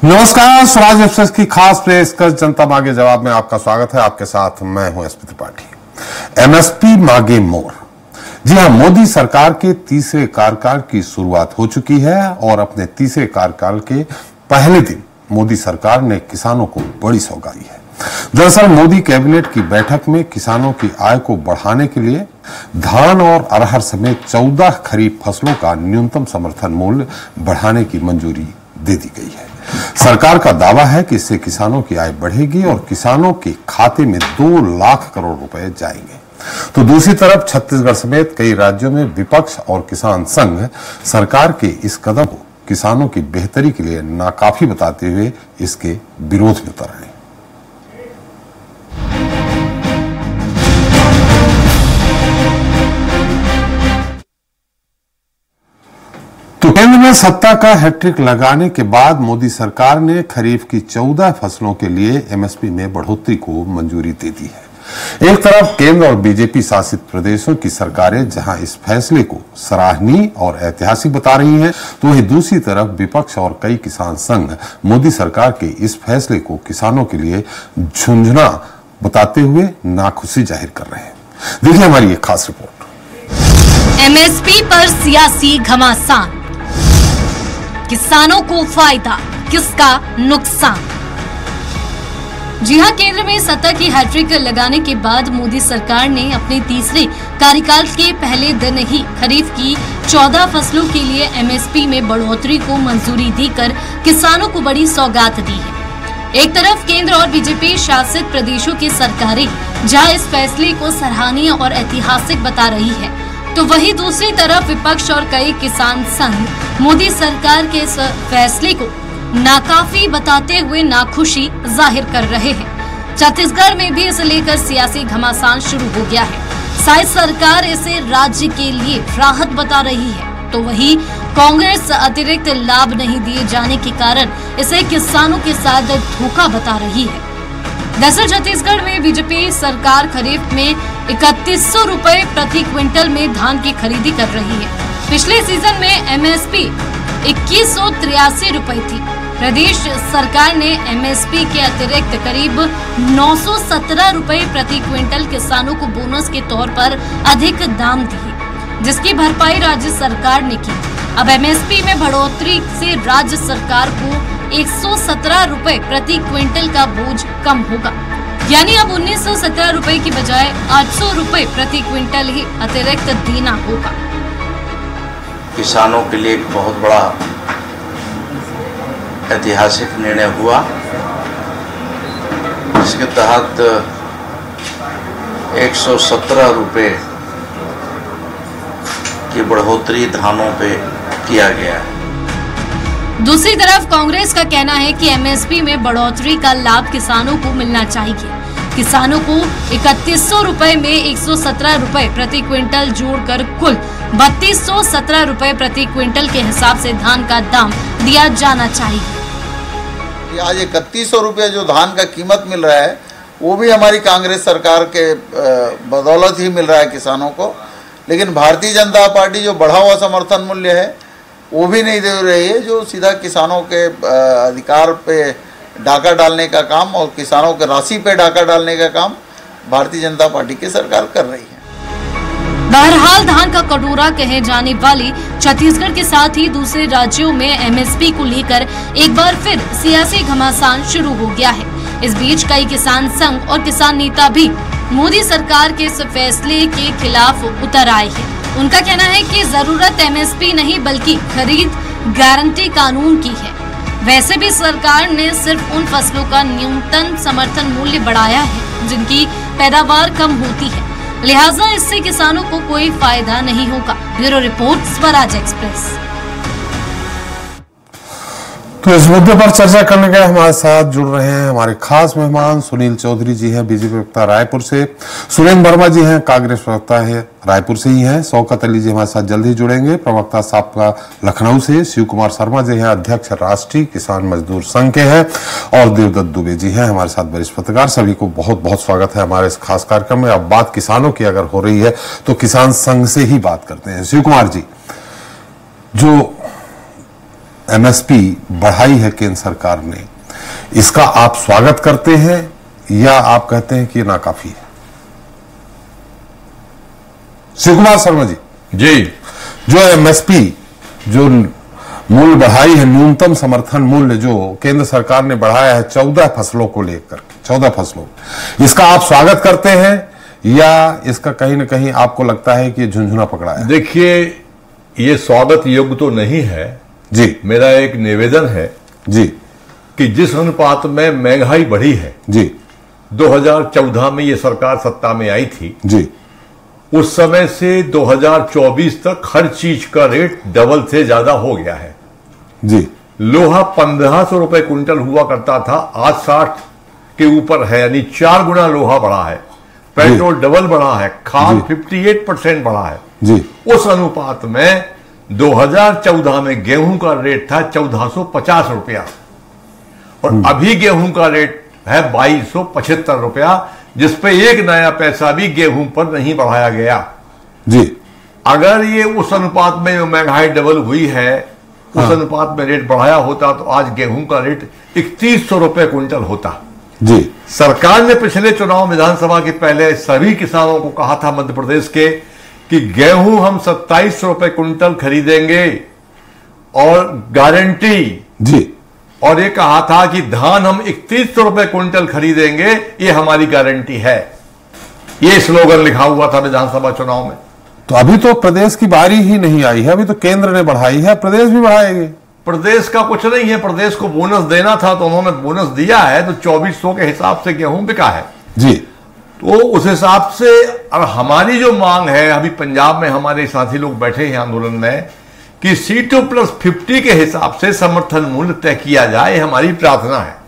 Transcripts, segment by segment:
नमस्कार, स्वराज एक्सप्रेस की खास प्रेस कर जनता मांगे जवाब में आपका स्वागत है। आपके साथ मैं हूं एसपी त्रिपाठी। एमएसपी मांगे मोर। जी हां, मोदी सरकार के तीसरे कार्यकाल की शुरुआत हो चुकी है और अपने तीसरे कार्यकाल के पहले दिन मोदी सरकार ने किसानों को बड़ी सौगाई है। दरअसल मोदी कैबिनेट की बैठक में किसानों की आय को बढ़ाने के लिए धान और अरहर समेत 14 खरीफ फसलों का न्यूनतम समर्थन मूल्य बढ़ाने की मंजूरी दे दी गई है। सरकार का दावा है कि इससे किसानों की आय बढ़ेगी और किसानों के खाते में 2 लाख करोड़ रुपए जाएंगे। तो दूसरी तरफ छत्तीसगढ़ समेत कई राज्यों में विपक्ष और किसान संघ सरकार के इस कदम को किसानों की बेहतरी के लिए नाकाफी बताते हुए इसके विरोध में उतर आए। तो केंद्र में सत्ता का हैट्रिक लगाने के बाद मोदी सरकार ने खरीफ की 14 फसलों के लिए एमएसपी में बढ़ोतरी को मंजूरी दे दी है। एक तरफ केंद्र और बीजेपी शासित प्रदेशों की सरकारें जहां इस फैसले को सराहनीय और ऐतिहासिक बता रही हैं, तो वहीं दूसरी तरफ विपक्ष और कई किसान संघ मोदी सरकार के इस फैसले को किसानों के लिए झुंझुना बताते हुए नाखुशी जाहिर कर रहे हैं। देखिए हमारी एक खास रिपोर्ट। एमएसपी पर सियासी घमासान, किसानों को फायदा, किसका नुकसान। जी हां, केंद्र में सत्ता की हैट्रिक लगाने के बाद मोदी सरकार ने अपने तीसरे कार्यकाल के पहले दिन ही खरीफ की 14 फसलों के लिए एमएसपी में बढ़ोतरी को मंजूरी देकर किसानों को बड़ी सौगात दी है। एक तरफ केंद्र और बीजेपी शासित प्रदेशों की सरकारें जहां इस फैसले को सराहनीय और ऐतिहासिक बता रही है, तो वहीं दूसरी तरफ विपक्ष और कई किसान संघ मोदी सरकार के इस फैसले को नाकाफी बताते हुए नाखुशी जाहिर कर रहे हैं। छत्तीसगढ़ में भी इसे लेकर सियासी घमासान शुरू हो गया है। शायद सरकार इसे राज्य के लिए राहत बता रही है, तो वहीं कांग्रेस अतिरिक्त लाभ नहीं दिए जाने के कारण इसे किसानों के साथ धोखा बता रही है। दरअसल छत्तीसगढ़ में बीजेपी सरकार खरीफ में 3100 रुपए प्रति क्विंटल में धान की खरीदी कर रही है। पिछले सीजन में एमएसपी 2183 रुपए थी। प्रदेश सरकार ने एमएसपी के अतिरिक्त करीब 917 रुपए प्रति क्विंटल किसानों को बोनस के तौर पर अधिक दाम दिए, जिसकी भरपाई राज्य सरकार ने की। अब एमएसपी में बढ़ोतरी से राज्य सरकार को 117 रुपए प्रति क्विंटल का बोझ कम होगा, यानी अब 1917 रुपए की बजाय 800 रुपए प्रति क्विंटल ही अतिरिक्त देना होगा। किसानों के लिए एक बहुत बड़ा ऐतिहासिक निर्णय हुआ, जिसके तहत 117 रुपए की बढ़ोतरी धानों पे किया गया है। दूसरी तरफ कांग्रेस का कहना है कि एमएसपी में बढ़ोतरी का लाभ किसानों को मिलना चाहिए। किसानों को 3100 रुपए में 117 रुपए प्रति क्विंटल जोड़कर कुल 3217 रुपए प्रति क्विंटल के हिसाब से धान का दाम दिया जाना चाहिए। आज 3100 रुपये जो धान का कीमत मिल रहा है, वो भी हमारी कांग्रेस सरकार के बदौलत ही मिल रहा है किसानों को। लेकिन भारतीय जनता पार्टी जो बढ़ा हुआ समर्थन मूल्य है वो भी नहीं दे रही है, जो सीधा किसानों के अधिकार पे डाका डालने का काम और किसानों के राशि पे डाका डालने का काम भारतीय जनता पार्टी की सरकार कर रही है। बहरहाल धान का कटोरा कहे जाने वाली छत्तीसगढ़ के साथ ही दूसरे राज्यों में एमएसपी को लेकर एक बार फिर सियासी घमासान शुरू हो गया है। इस बीच कई किसान संघ और किसान नेता भी मोदी सरकार के इस फैसले के खिलाफ उतर आए हैं। उनका कहना है कि जरूरत एमएसपी नहीं बल्कि खरीद गारंटी कानून की है। वैसे भी सरकार ने सिर्फ उन फसलों का न्यूनतम समर्थन मूल्य बढ़ाया है जिनकी पैदावार कम होती है, लिहाजा इससे किसानों को कोई फायदा नहीं होगा। Bureau report, Swaraj express. तो इस मुद्दे पर चर्चा करने के हमारे साथ जुड़ रहे हैं हमारे खास मेहमान सुनील चौधरी जी हैं, बीजेपी प्रवक्ता रायपुर से। सुरेंद्र वर्मा जी हैं, कांग्रेस प्रवक्ता है, रायपुर से ही हैं। शौकत अली जी हमारे साथ जल्द ही जुड़ेंगे, प्रवक्ता साबका लखनऊ से। शिव कुमार शर्मा जी हैं, अध्यक्ष राष्ट्रीय किसान मजदूर संघ के हैं। और देवदत्त दुबे जी हैं हमारे साथ, वरिष्ठ पत्रकार। सभी को बहुत बहुत स्वागत है हमारे इस खास कार्यक्रम में। अब बात किसानों की अगर हो रही है तो किसान संघ से ही बात करते हैं। शिव कुमार जी, जो एमएसपी बढ़ाई है केंद्र सरकार ने, इसका आप स्वागत करते हैं या आप कहते हैं कि ये नाकाफी है? शिव कुमार शर्मा जी। जी, जो एमएसपी, जो मूल्य बढ़ाई है, न्यूनतम समर्थन मूल्य जो केंद्र सरकार ने बढ़ाया है 14 फसलों को लेकर, 14 फसलों, इसका आप स्वागत करते हैं या इसका कहीं ना कहीं आपको लगता है कि झुंझुना पकड़ा है? देखिए, ये स्वागत योग्य तो नहीं है जी। मेरा एक निवेदन है जी कि जिस अनुपात में महंगाई बढ़ी है जी, 2014 में ये सरकार सत्ता में आई थी जी, उस समय से 2024 तक हर चीज का रेट डबल से ज्यादा हो गया है जी। लोहा 1500 रुपए क्विंटल हुआ करता था, आज 60 के ऊपर है, यानी 4 गुना लोहा बढ़ा है। पेट्रोल डबल बढ़ा है, खाद 58% बढ़ा है जी। उस अनुपात में 2014 में गेहूं का रेट था 1450 रुपया और अभी गेहूं का रेट है 2275 रुपया, जिसपे एक नया पैसा भी गेहूं पर नहीं बढ़ाया गया जी। अगर ये उस अनुपात में महंगाई डबल हुई है, उस अनुपात में रेट बढ़ाया होता तो आज गेहूं का रेट 3100 रुपए क्विंटल होता जी। सरकार ने पिछले चुनाव विधानसभा के पहले सभी किसानों को कहा था मध्य प्रदेश के कि गेहूं हम 27 रुपए क्विंटल खरीदेंगे और गारंटी जी। और ये कहा था कि धान हम 3100 रुपए क्विंटल खरीदेंगे, ये हमारी गारंटी है। ये स्लोगन लिखा हुआ था विधानसभा चुनाव में। तो अभी तो प्रदेश की बारी ही नहीं आई है, अभी तो केंद्र ने बढ़ाई है, प्रदेश भी बढ़ाएंगे। प्रदेश का कुछ नहीं है, प्रदेश को बोनस देना था तो उन्होंने बोनस दिया है, तो 2400 के हिसाब से गेहूं बिका है जी। तो उस हिसाब से और हमारी जो मांग है, अभी पंजाब में हमारे साथी लोग बैठे हैं आंदोलन में कि C2+50 के हिसाब से समर्थन मूल्य तय किया जाए, हमारी प्रार्थना है।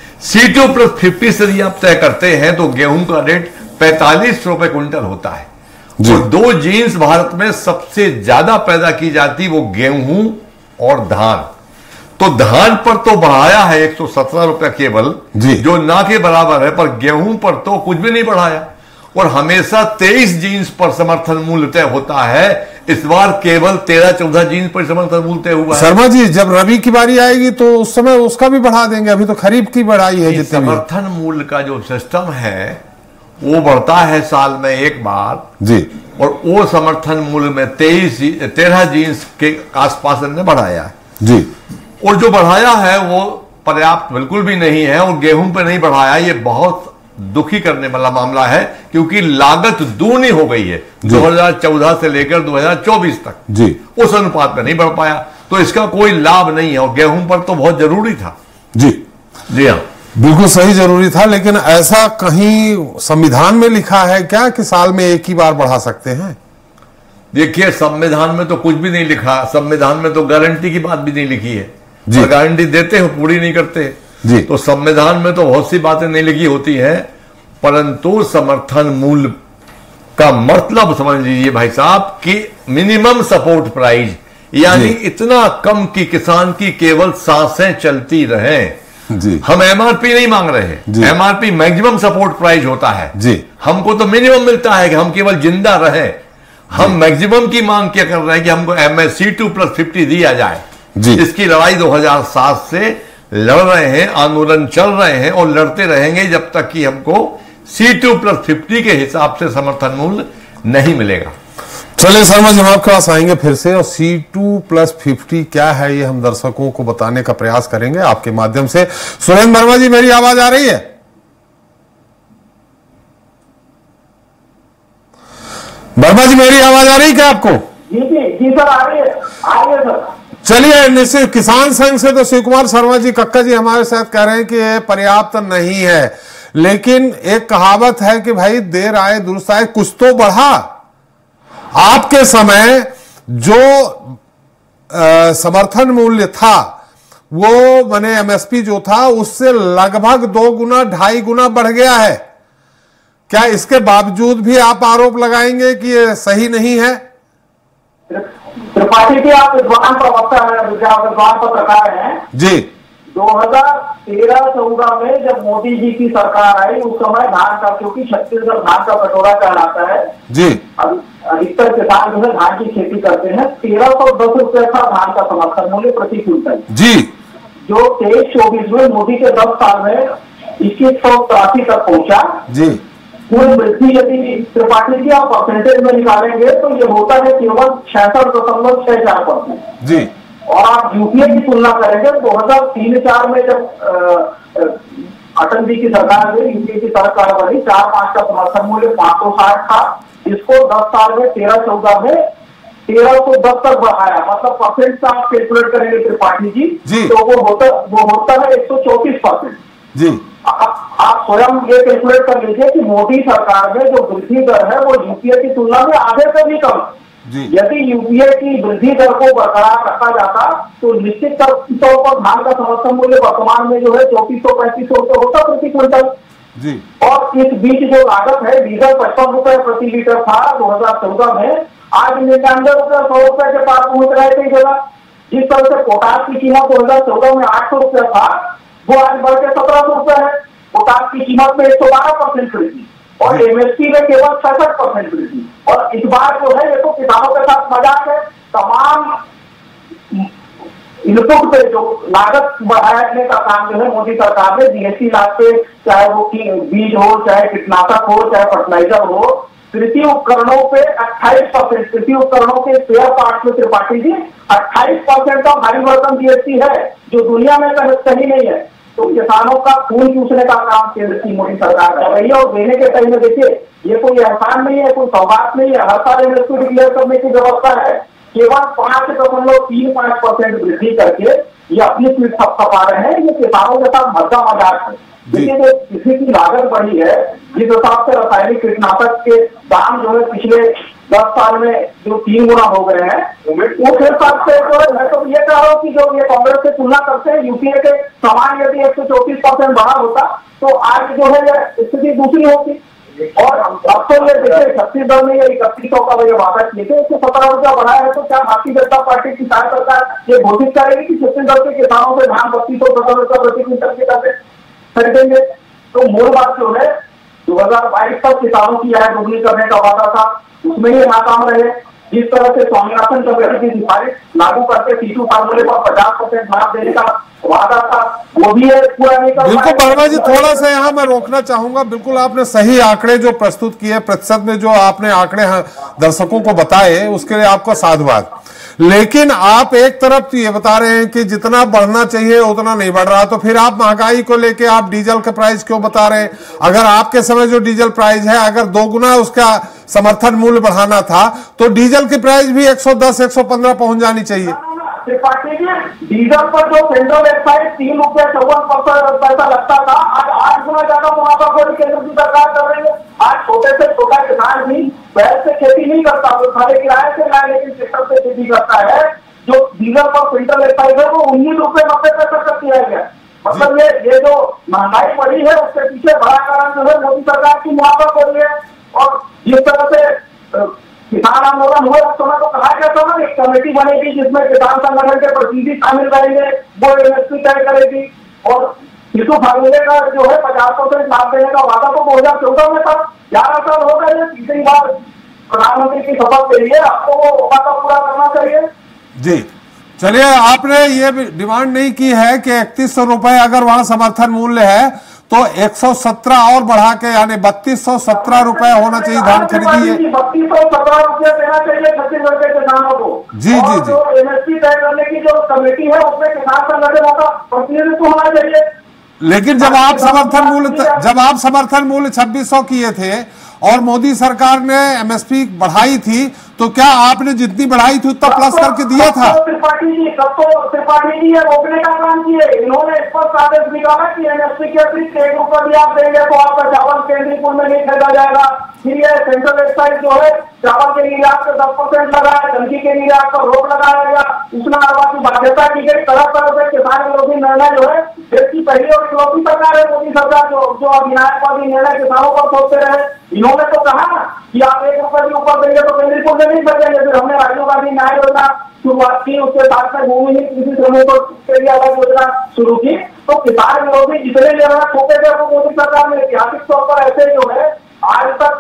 C2+50 से यदि आप तय करते हैं तो गेहूं का रेट 45 रुपए क्विंटल होता है और 2 जीन्स भारत में सबसे ज्यादा पैदा की जाती वो गेहूं और धान। तो धान पर तो बढ़ाया है 117 रुपया केवल, जो ना के बराबर है, पर गेहूं पर तो कुछ भी नहीं बढ़ाया और हमेशा 23 जीन्स पर समर्थन मूल्य तय होता है। इस बार केवल 13-14 जीन्स पर समर्थन मूल्य तय हुआ है। शर्मा जी, जब रबी की बारी आएगी तो उस समय उसका भी बढ़ा देंगे, अभी तो खरीफ की बढ़ाई है। जितने समर्थन मूल्य का जो सिस्टम है वो बढ़ता है साल में एक बार जी, और वो समर्थन मूल्य में 13 जीन्स के आसपास ने बढ़ाया है जी। और जो बढ़ाया है वो पर्याप्त बिल्कुल भी नहीं है और गेहूं पे नहीं बढ़ाया। ये बहुत दुखी करने वाला मामला है क्योंकि लागत दूनी हो गई है 2014 से लेकर 2024 तक जी। उस अनुपात में नहीं बढ़ पाया, तो इसका कोई लाभ नहीं है और गेहूं पर तो बहुत जरूरी था। जी जी हाँ, बिल्कुल सही, जरूरी था। लेकिन ऐसा कहीं संविधान में लिखा है क्या कि साल में एक ही बार बढ़ा सकते हैं? देखिए, संविधान में तो कुछ भी नहीं लिखा। संविधान में तो गारंटी की बात भी नहीं लिखी है। गारंटी देते हो, पूरी नहीं करते जी। तो संविधान में तो बहुत सी बातें नहीं लिखी होती हैं, परंतु समर्थन मूल्य का मतलब समझ लीजिए भाई साहब कि मिनिमम सपोर्ट प्राइस, यानी इतना कम कि किसान की केवल सांसें चलती रहें। जी। हम एमआरपी नहीं मांग रहे हैं, एमआरपी मैक्सिमम सपोर्ट प्राइस होता है जी। हमको तो मिनिमम मिलता है कि हम केवल जिंदा रहें। हम मैक्सिमम की मांग क्या कर रहे हैं कि हमको C2+50 दिया जाए जी। इसकी लड़ाई 2007 से लड़ रहे हैं, आंदोलन चल रहे हैं और लड़ते रहेंगे जब तक कि हमको C2+50 के हिसाब से समर्थन मूल्य नहीं मिलेगा। चलिए शर्मा जी, हम आपके पास आएंगे फिर से और C2+50 क्या है ये हम दर्शकों को बताने का प्रयास करेंगे आपके माध्यम से। सुरेंद्र वर्मा जी, मेरी आवाज आ रही है? वर्मा जी, मेरी आवाज आ रही है क्या आपको? जी सर, आ रही है सर। चलिए, निश्चित किसान संघ से तो शिव कुमार शर्मा जी कक्का जी हमारे साथ कह रहे हैं कि ये पर्याप्त नहीं है, लेकिन एक कहावत है कि भाई देर आए दुरुस्त आए, कुछ तो बढ़ा। आपके समय जो समर्थन मूल्य था वो माने एमएसपी जो था उससे लगभग 2 गुना 2.5 गुना बढ़ गया है। क्या इसके बावजूद भी आप आरोप लगाएंगे कि ये सही नहीं है? त्रिपाठी जी, आप विद्वान प्रवक्ता हैं, विद्वान पत्रकार हैं जी। 2013-14 में जब मोदी जी की सरकार आई उस समय धान का, क्योंकि छत्तीसगढ़ धान का कटोरा कहलाता है जी, अधिकतर किसान जो है धान की खेती करते हैं। 1310 रुपए था धान का समर्थन मूल्य प्रति क्विंटल जी, जो 23-24 में मोदी के 10 साल में 2183 तक पहुंचा जी। कुल वृद्धि यदि त्रिपाठी की आप परसेंटेज में निकालेंगे तो ये होता है केवल 66.64% जी। और आप यूपीए की तुलना करेंगे 2003-04 में जब अटल जी की सरकार में यूपीए की सरकार बनी 4-5 का समर्थन मूल्य 560 था, इसको 10 साल में 13-14 में 1310 तक बढ़ाया। मतलब परसेंट का आप कैलकुलेट करेंगे त्रिपाठी जी तो वो होता है 134% जी। आप स्वयं ये कैलकुलेट कर लीजिए कि मोदी सरकार में जो वृद्धि दर है वो यूपीए की तुलना में आधे से भी कम। यदि यूपीए की वृद्धि दर को बरकरार रखा जाता तो निश्चित तौर पर धान का समर्थन मूल्य वर्तमान में जो है 3400-3500 रुपये होता प्रति क्विंटल जी। और इस बीच जो लागत है डीजल 55 रुपए प्रति लीटर था 2014 में, आज 99 रुपए 100 रुपए के पास पहुंच रहे थे जगह। जिस तरह से पोटाश की कीमत 2014 में 800 रुपए था वो आज बढ़ के 1700 रुपए है। पोटाश की कीमत में 112% वृद्धि और एमएसपी में केवल 66% वृद्धि। और इस बार जो है ये तो किसानों के साथ मजाक है। तमाम इनपुट पे जो लागत बढ़ाने का काम जो है मोदी सरकार ने जीएसटी लाद पे, चाहे वो बीज हो, चाहे कीटनाशक हो, चाहे फर्टिलाइजर हो, कृषि उपकरणों पे 28%, कृषि उपकरणों के स्पेयर पार्ट में त्रिपाठी जी 28% का भारी भरकम जीएसटी है जो दुनिया में कहीं नहीं है। तो किसानों का खून चूसने का काम केंद्र की मोदी सरकार कर रही है और देने के टाइम में देखिए ये कोई एहसान नहीं है, कोई सौगात नहीं है। हर साल एमएसपी डिक्लेयर करने की व्यवस्था है। केवल 5.35% वृद्धि करके ये अपनी पीठ थपथपा रहे हैं। ये किसानों के साथ मजा मजाक है। देखिए जो कृषि की लागत बढ़ी है, जिस हिसाब से रासायनिक कीटनाशक के दाम जो है पिछले 10 साल में जो 3 गुना हो गए हैं, उस हिसाब से जो है मैं तो ये कह रहा हूँ कि जो ये कांग्रेस से तुलना करते हैं यूपीए के समान यदि 134% बढ़ा होता तो आज जो है स्थिति दूसरी होती। और अब तो ये देखिए छत्तीसगढ़ में ये 3100 का ये वादा किए थे, 117 रुपया बढ़ाया है। तो क्या भारतीय जनता पार्टी किसान सरकार ये घोषित करेगी कि छत्तीसगढ़ के किसानों से धान 3217 रुपया प्रति क्विंटल के दर से खरीदेंगे? तो मूल बात जो है 2022 तक किसानों की आय दोगुनी करने का वादा था, उसमें ही नाकाम रहे। जिस तरह से स्वामीनाथन कमेटी की सिफारिश लागू करके सीटू फार्मूले पर 50% लाभ देने का वादा था, वो भी पूरा नहीं कर। बिल्कुल वर्मा जी, थोड़ा सा यहाँ मैं रोकना चाहूंगा। बिल्कुल आपने सही आंकड़े जो प्रस्तुत किए, प्रतिशत में जो आपने आंकड़े दर्शकों को बताए उसके लिए आपका साधुवाद। लेकिन आप एक तरफ ये बता रहे हैं कि जितना बढ़ना चाहिए उतना नहीं बढ़ रहा, तो फिर आप महंगाई को लेके आप डीजल का प्राइस क्यों बता रहे हैं? अगर आपके समय जो डीजल प्राइस है अगर 2 गुना उसका समर्थन मूल्य बढ़ाना था तो डीजल की प्राइस भी 110-115 पहुंच जानी चाहिए। त्रिपाठी जी डीजल पर जो सेंट्रल एक्साइज 3 रुपया 54 पैसा लगता था, आज 8 गुना ज्यादा मुनाफाखोरी केंद्र की सरकार कर रही है। आज छोटे से छोटा किसान भी बैल से खेती नहीं करता, वो खाली किराए से लाए लेकिन ट्रैक्टर से खेती करता है। जो डीजल पर सेंट्रल एक्साइज है वो 19 रुपये 90 पैसा कर दिया गया। मतलब ये जो महंगाई बढ़ी है उसके पीछे बड़ा कारण जो है मोदी सरकार की मुनाफाखोरी है। और जिस तरह से किसान आंदोलन हुआ उस समय तो कहा गया था ना, एक कमेटी बनेगी जिसमें किसान संगठन के प्रतिनिधि शामिल रहेंगे, वो एमएसपी तय करेगी। और सीटू फार्मूले का जो है 50% लाभ देने का वादा तो 2014 में था, 11 साल हो गए, तीसरी बार प्रधानमंत्री की शपथ के लिए आपको वो वादा पूरा करना चाहिए। जी चलिए, आपने ये डिमांड नहीं की है कि 3100 रुपए अगर वहां समर्थन मूल्य है तो 117 और बढ़ा के यानी 3217 रुपए होना चाहिए धान खरीदी। 3217 रुपया देना चाहिए छत्तीसगढ़ के किसानों को। जी जी जी। एमएसपी तय करने की जो कमेटी है उसमें किसान संगठनों का प्रतिनिधित्व होना चाहिए। लेकिन जब आप समर्थन मूल्य 2600 किए थे और मोदी सरकार ने एमएसपी बढ़ाई थी तो क्या आपने जितनी बढ़ाई थी उतना प्लस करके दिया था? त्रिपाठी जी ये रोकने का काम किए। इन्होंने स्पष्ट आदेश निकाला कि एमएसपी के अतिरिक्त 1 रुपया भी आप देंगे तो आपका चावल केंद्रीय पूल में नहीं खरीदा जाएगा। फिर ये सेंट्रल एक्साइज जो है चावल के निर्यात पर 10% लगाया, चमकी के निर्यात पर रोक लगाया गया, सूचना आवास की बाध्यता की गई। तरह तरह से किसान विरोधी निर्णय जो है देश की पहली और इकलौती सरकार है मोदी सरकार जो अविनाशवादी निर्णय किसानों पर सोचते रहे। इन्होंने तो कहा ना कि आप 1 रुपये के ऊपर देंगे तो केंद्रीय पूल में नहीं खरीदेंगे। फिर हमने राजीव गांधी न्याय योजना शुरुआत की, उसके साथ में भूमिहीन कृषि श्रमिकों के लिए अलग योजना शुरू की। तो किसान विरोधी जितने निर्णय छोटे थे वो मोदी सरकार ने ऐतिहासिक तौर पर ऐसे जो है आज तक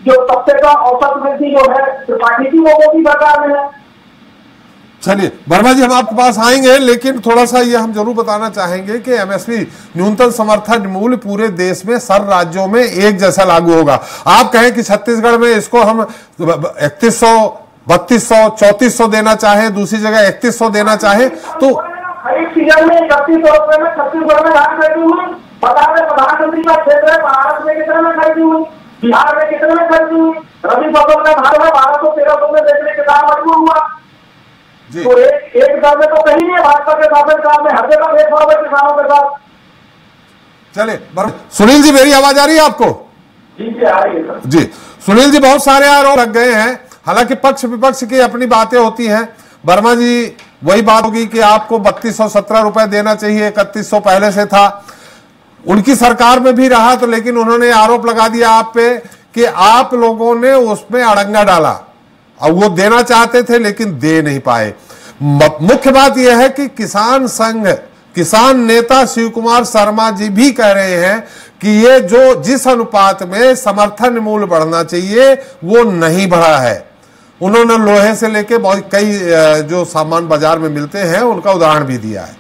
जो सबसे कम औसत वृद्धि जो है त्रिपाठी की, वो मोदी सरकार में है। चलिए वर्मा जी, हम आपके पास आएंगे, लेकिन थोड़ा सा ये हम जरूर बताना चाहेंगे कि एमएसपी न्यूनतम समर्थन मूल्य पूरे देश में सर राज्यों में एक जैसा लागू होगा। आप कहें कि छत्तीसगढ़ में इसको हम 3100, 3200, 3400 देना चाहे, दूसरी जगह 3100 देना चाहे तो खरीफ सीजन में 3100 रुपए में छत्तीसगढ़ में धान खरीदी हुई। बता दें प्रधानमंत्री का क्षेत्र है, महाराष्ट्र में कितने में खरीदी हुई, बिहार में कितने में खरीदी हुई, रबी फसल में धान है 1200-1300 में बेचने के काम मजबूर हुआ। तो एक दर में तो कहीं नहीं है, भाजपा के शासन में हर जगह भेदभाव है किसानों के साथ। चले सुनील जी, मेरी आवाज आ रही है आपको? जी आ रही है सर। जी सुनील जी, बहुत सारे आरोप लग गए हैं, हालांकि पक्ष विपक्ष की अपनी बातें होती हैं। वर्मा जी, वही बात होगी कि आपको 3217 रुपए देना चाहिए, 3100 पहले से था, उनकी सरकार में भी रहा तो, लेकिन उन्होंने आरोप लगा दिया आप पे कि आप लोगों ने उसमें अड़ंगा डाला और वो देना चाहते थे लेकिन दे नहीं पाए। मुख्य बात यह है कि किसान संघ, किसान नेता शिव कुमार शर्मा जी भी कह रहे हैं कि ये जो जिस अनुपात में समर्थन मूल्य बढ़ना चाहिए वो नहीं बढ़ा है। उन्होंने लोहे से लेके बहुत कई जो सामान बाजार में मिलते हैं उनका उदाहरण भी दिया है।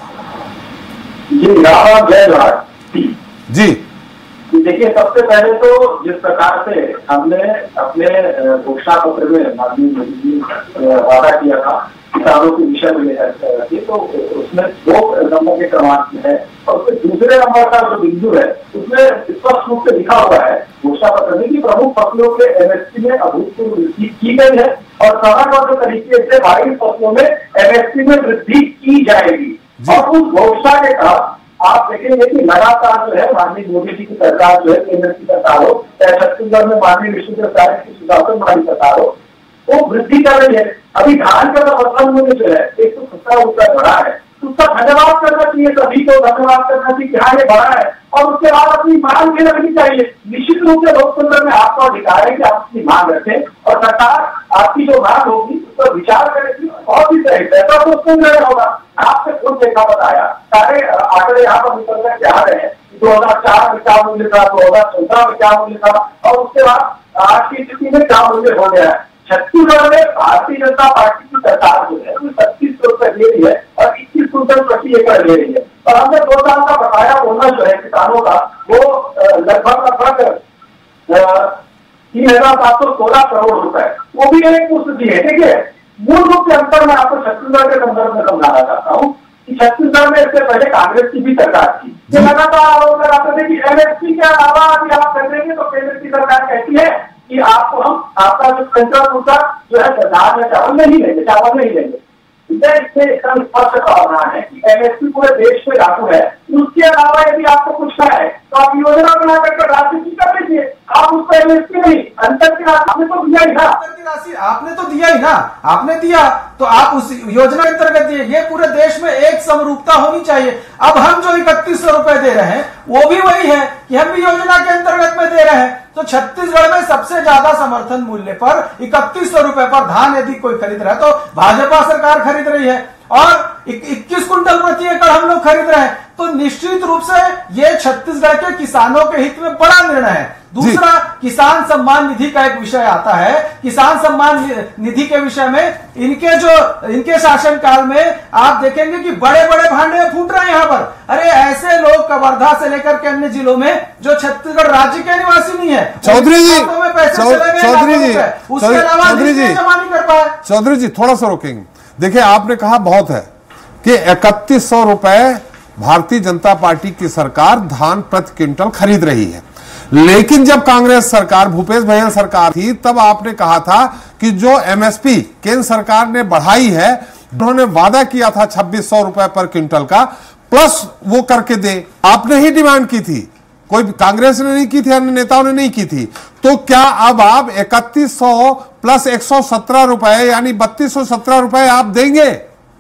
जी देखिए, सबसे पहले तो जिस प्रकार से हमने अपने घोषणा पत्र में माननीय मोदी जी वादा किया था किसानों के विषय में लेकर के, तो उसमें 2 नंबर के क्रमांक में है और फिर दूसरे नंबर का जो बिंदु है उसमें स्पष्ट रूप से लिखा हुआ है घोषणा पत्र में कि प्रमुख फसलों के एमएसपी में अभूतपूर्व वृद्धि की गई है और क्रमबद्ध तरीके से 22 फसलों में एमएसपी में वृद्धि की जाएगी। और उस घोषणा के तहत आप देखेंगे कि लगातार जो है माननीय मोदी जी की सरकार जो है, केंद्र की सरकार हो चाहे छत्तीसगढ़ में माननीय विष्णुदेव साय की सुशासन वाली सरकार हो, वो वृद्धि कर रही है। अभी धान का समर्थन मूल्य जो है 117 रुपया बढ़ा है, उसका धन्यवाद करना चाहिए, सभी को धन्यवाद करना चाहिए कि हाँ ये बढ़ा है, और उसके बाद अपनी मांग भी रखनी चाहिए। निश्चित रूप से लोकतंत्र में आपका अधिकार है कि आप अपनी मांग रखें और सरकार आपकी जो मांग होगी उस पर विचार करेगी और भी सही ऐसा तो उसको नहीं होगा। आपने खुद देखा बताया, सारे आंकड़े यहाँ पर निकल कर क्या रहे हैं, 2004 में क्या मूल्य था, 2014 में क्या मूल्य था और उसके बाद आज की स्थिति में क्या मूल्य हो गया है। छत्तीसगढ़ में भारतीय जनता पार्टी की सरकार जो है वो 3700 रुपए दे रही है और 21 क्विंटल प्रति एकड़ ले रही है, और हमने 2 साल का बकाया बोनस जो है किसानों का वो लगभग 3716 करोड़ रुपए, वो भी एक पुष्ट दी है। देखिए, मूल रूप से अंतर मैं आपको छत्तीसगढ़ के संदर्भ में समझाना चाहता हूँ कि छत्तीसगढ़ में इससे पहले कांग्रेस की भी सरकार थी, जो लगातार आरोप लगाते थे कि एमएसपी के अलावा अभी आप कर देंगे तो केंद्र की सरकार कहती है कि आपको हम आपका जो सेंट्रल कोटा जो है धान या चावल नहीं लेंगे, चावल नहीं लेंगे। इससे एकदम स्पष्ट करना है कि एमएसपी पूरे देश में लागू है। उसके अलावा यदि आपको कुछ है तो आप योजना बना करके राशि की कर लीजिए, आप उसको एमएसपी नहीं, अंतर की राशि आपने तो दिया ही ना, अंतर की राशि आपने तो दिया ही ना, आपने दिया तो आप उस योजना के अंतर्गत दिए। ये पूरे देश में एक समरूपता होनी चाहिए। अब हम जो 3100 रुपए दे रहे हैं वो भी वही है कि हम भी योजना के अंतर्गत में दे रहे हैं। तो छत्तीसगढ़ में सबसे ज्यादा समर्थन मूल्य पर 3100 रुपए पर धान यदि कोई खरीद रहा है तो भाजपा सरकार खरीद रही है और 21 कुंटल प्रति एकड़ हम लोग खरीद रहे हैं। तो निश्चित रूप से ये छत्तीसगढ़ के किसानों के हित में बड़ा निर्णय है। दूसरा, किसान सम्मान निधि का एक विषय आता है। किसान सम्मान निधि के विषय में इनके शासनकाल में आप देखेंगे कि बड़े बड़े भांडे फूट रहे हैं यहाँ पर। अरे ऐसे लोग कवर्धा से लेकर के अन्य जिलों में जो छत्तीसगढ़ राज्य के निवासी नहीं है, चौधरी जी, उसके अलावा जमा नहीं कर पाए। चौधरी जी थोड़ा सा रोकेंगे। देखिए, आपने कहा बहुत है कि 3100 रुपए भारतीय जनता पार्टी की सरकार धान प्रति क्विंटल खरीद रही है, लेकिन जब कांग्रेस सरकार, भूपेश बघेल सरकार थी, तब आपने कहा था कि जो एमएसपी केंद्र सरकार ने बढ़ाई है, उन्होंने वादा किया था 2600 रुपए पर क्विंटल का, प्लस वो करके दे। आपने ही डिमांड की थी, कोई कांग्रेस ने नहीं की थी, अन्य नेताओं ने नहीं की थी। तो क्या अब आप 3100 प्लस 117 रुपए यानी 3217 रुपए आप देंगे?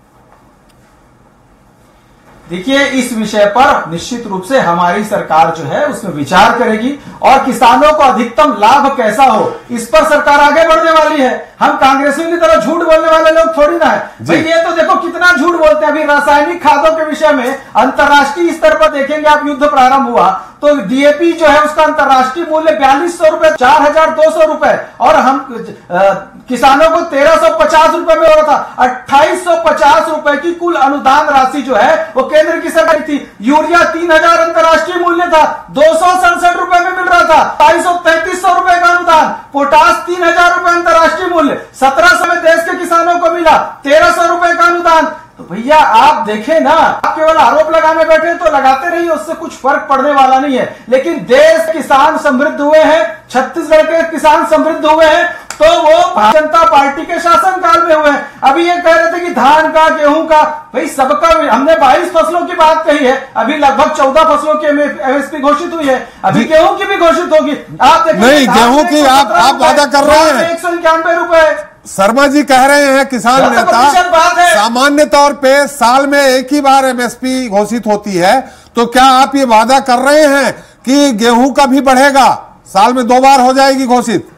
देखिए, इस विषय पर निश्चित रूप से हमारी सरकार जो है उसमें विचार करेगी और किसानों को अधिकतम लाभ कैसा हो इस पर सरकार आगे बढ़ने वाली है। हम कांग्रेसियों की तरह झूठ बोलने वाले लोग थोड़ी ना है भाई। ये तो देखो कितना झूठ बोलते हैं। अभी रासायनिक खादों के विषय में अंतर्राष्ट्रीय स्तर पर देखेंगे आप, युद्ध प्रारंभ हुआ तो डीएपी जो है उसका अंतर्राष्ट्रीय मूल्य 4200 रुपए, 4200 रुपए, और हम किसानों को 1350 रुपए में हो रहा था। 2850 रुपए की कुल अनुदान राशि जो है वो केंद्र की सरकार थी। यूरिया 3000 अंतर्राष्ट्रीय मूल्य था, 267 रुपए में मिल रहा था। 23300 रुपए का अनुदान। पोटास 3000 रुपए अंतर्राष्ट्रीय मूल्य, 1700 में देश के किसानों को मिला। 1300 रुपए का अनुदान। तो भैया आप देखें ना, आप केवल आरोप लगाने बैठे तो लगाते रहिए, उससे कुछ फर्क पड़ने वाला नहीं है। लेकिन देश किसान समृद्ध हुए हैं, छत्तीसगढ़ के किसान समृद्ध हुए हैं तो वो भारतीय जनता पार्टी के शासनकाल में हुए हैं। अभी ये कह रहे थे कि धान का, गेहूं का, भाई सबका, हमने 22 फसलों की बात कही है, अभी लगभग 14 फसलों की एमएसपी घोषित हुई है, अभी गेहूं की भी घोषित होगी। आप देखिए नहीं, गेहूं की आप वादा कर रहे हैं 191 रुपए। शर्मा जी कह रहे हैं किसान नेता, सामान्य तौर पे साल में एक ही बार एमएसपी घोषित होती है, तो क्या आप ये वादा कर रहे हैं कि गेहूं का भी बढ़ेगा, साल में 2 बार हो जाएगी घोषित?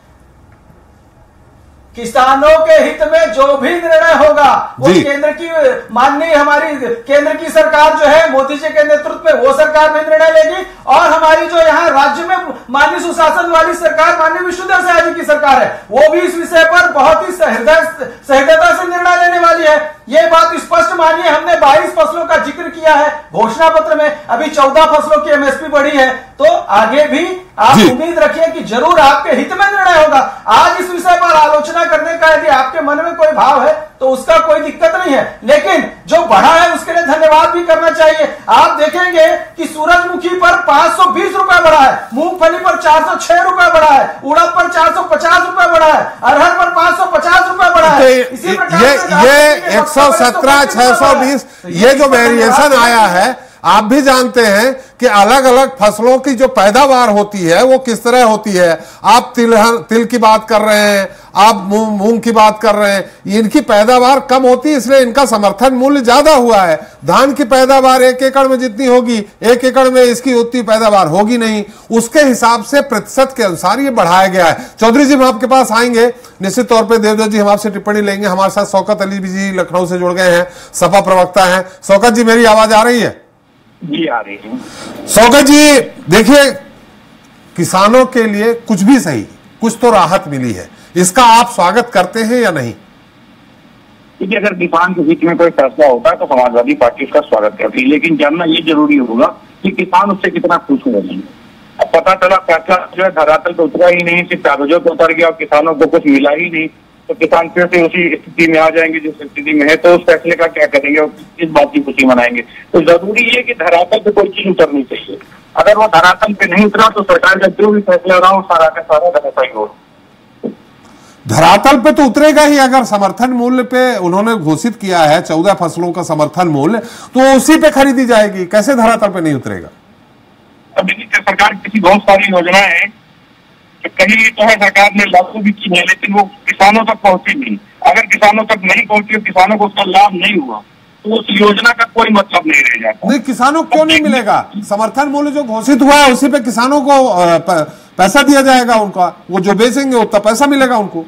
किसानों के हित में जो भी निर्णय होगा वो केंद्र की माननीय हमारी केंद्र की सरकार जो है मोदी जी के नेतृत्व में वो सरकार भी निर्णय लेगी, और हमारी जो यहाँ राज्य में माननीय सुशासन वाली सरकार माननीय विष्णुदेव साय जी की सरकार है वो भी इस विषय पर बहुत ही सहृदयता से निर्णय लेने वाली है। ये बात स्पष्ट मानिए, हमने 22 फसलों का जिक्र किया है घोषणा पत्र में, अभी 14 फसलों की एमएसपी बढ़ी है, तो आगे भी आप उम्मीद रखिए कि जरूर आपके हित में निर्णय होगा। आज इस विषय पर आलोचना करने का यदि आपके मन में कोई भाव है तो उसका कोई दिक्कत नहीं है, लेकिन जो बढ़ा है उसके लिए धन्यवाद भी करना चाहिए। आप देखेंगे कि सूरजमुखी पर 520 रुपए बढ़ा है, मूंगफली पर 406 रुपए बढ़ा है, उड़द पर 450 रुपए बढ़ा है, अरहर पर 550 रुपए बढ़ा है। इसी प्रकार ये 117, 620 ये जो वेरिएशन आया है, आप भी जानते हैं कि अलग अलग फसलों की जो पैदावार होती है वो किस तरह होती है। आप तिल की बात कर रहे हैं, आप मूंग की बात कर रहे हैं, इनकी पैदावार कम होती है इसलिए इनका समर्थन मूल्य ज्यादा हुआ है। धान की पैदावार 1 एकड़ में जितनी होगी 1 एकड़ में इसकी उतनी पैदावार होगी नहीं, उसके हिसाब से प्रतिशत के अनुसार ये बढ़ाया गया है। चौधरी जी, हम आपके पास आएंगे निश्चित तौर पर। देवदत्त जी, हम आपसे टिप्पणी लेंगे। हमारे साथ शौकत अली जी लखनऊ से जुड़ गए हैं, सपा प्रवक्ता हैं। शौकत जी, मेरी आवाज आ रही है? जी आ रही है। शौकत जी देखिए, किसानों के लिए कुछ भी सही, कुछ तो राहत मिली है, इसका आप स्वागत करते हैं या नहीं? देखिए, अगर किसान के हित में कोई फैसला होता है तो समाजवादी पार्टी उसका स्वागत करती है, लेकिन जानना ये जरूरी होगा कि किसान उससे कितना खुश हो रहे हैं। अब पता चला फैसला जो है धरातल पे उतरा ही नहीं, सिर्फ कागजों पर उतर गया और किसानों को कुछ मिला ही नहीं, तो किसान फिर से उसी स्थिति में आ जाएंगे जिस स्थिति में है। तो उस फैसले का क्या करेंगे और किस बात की खुशी मनाएंगे? तो जरूरी है कि धरातल पे कोई चीज उतरनी चाहिए। अगर वो धरातल पे नहीं उतरा तो सरकार का जो भी फैसला रहा हो सारा का सारा गलत ही हो। धरातल पे तो उतरेगा ही। अगर समर्थन मूल्य पे उन्होंने घोषित किया है 14 फसलों का समर्थन मूल्य, तो उसी पे खरीदी जाएगी, कैसे धरातल पे नहीं उतरेगा? अब देखिए, सरकार की बहुत सारी योजनाएं हैं कहीं तो है सरकार ने लागू भी की है, लेकिन वो किसानों तक पहुंची नहीं। अगर किसानों तक नहीं पहुंची, किसानों को उसका लाभ नहीं हुआ, तो उस योजना का कोई मतलब नहीं रह जाता। नहीं, किसानों को क्यों नहीं मिलेगा? समर्थन मूल्य जो घोषित हुआ है उसी पे किसानों को पैसा दिया जाएगा, उनका वो जो बेचेंगे उतना पैसा मिलेगा उनको।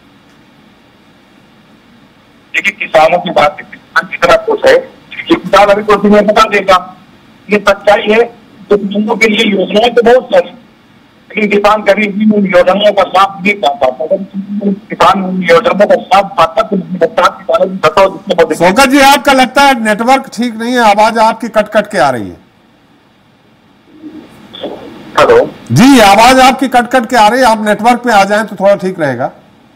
देखिए, किसानों की बात किसान की तरह कुछ है कि किसान अभी कुछ में बता देगा, ये सच्चाई है। तो किसानों के लिए योजनाएं तो बहुत सारी, लेकिन किसान कभी भी उन योजनाओं का लाभ नहीं पाता। किसान उन योजनाओं का लाभ पाता तो। शौकत जी, आपका लगता है नेटवर्क ठीक नहीं है, आवाज आपकी कट कट के आ रही है। हेलो जी, आवाज आपकी कट कट के आ रही है, आप नेटवर्क पे आ जाएं तो थोड़ा ठीक रहेगा।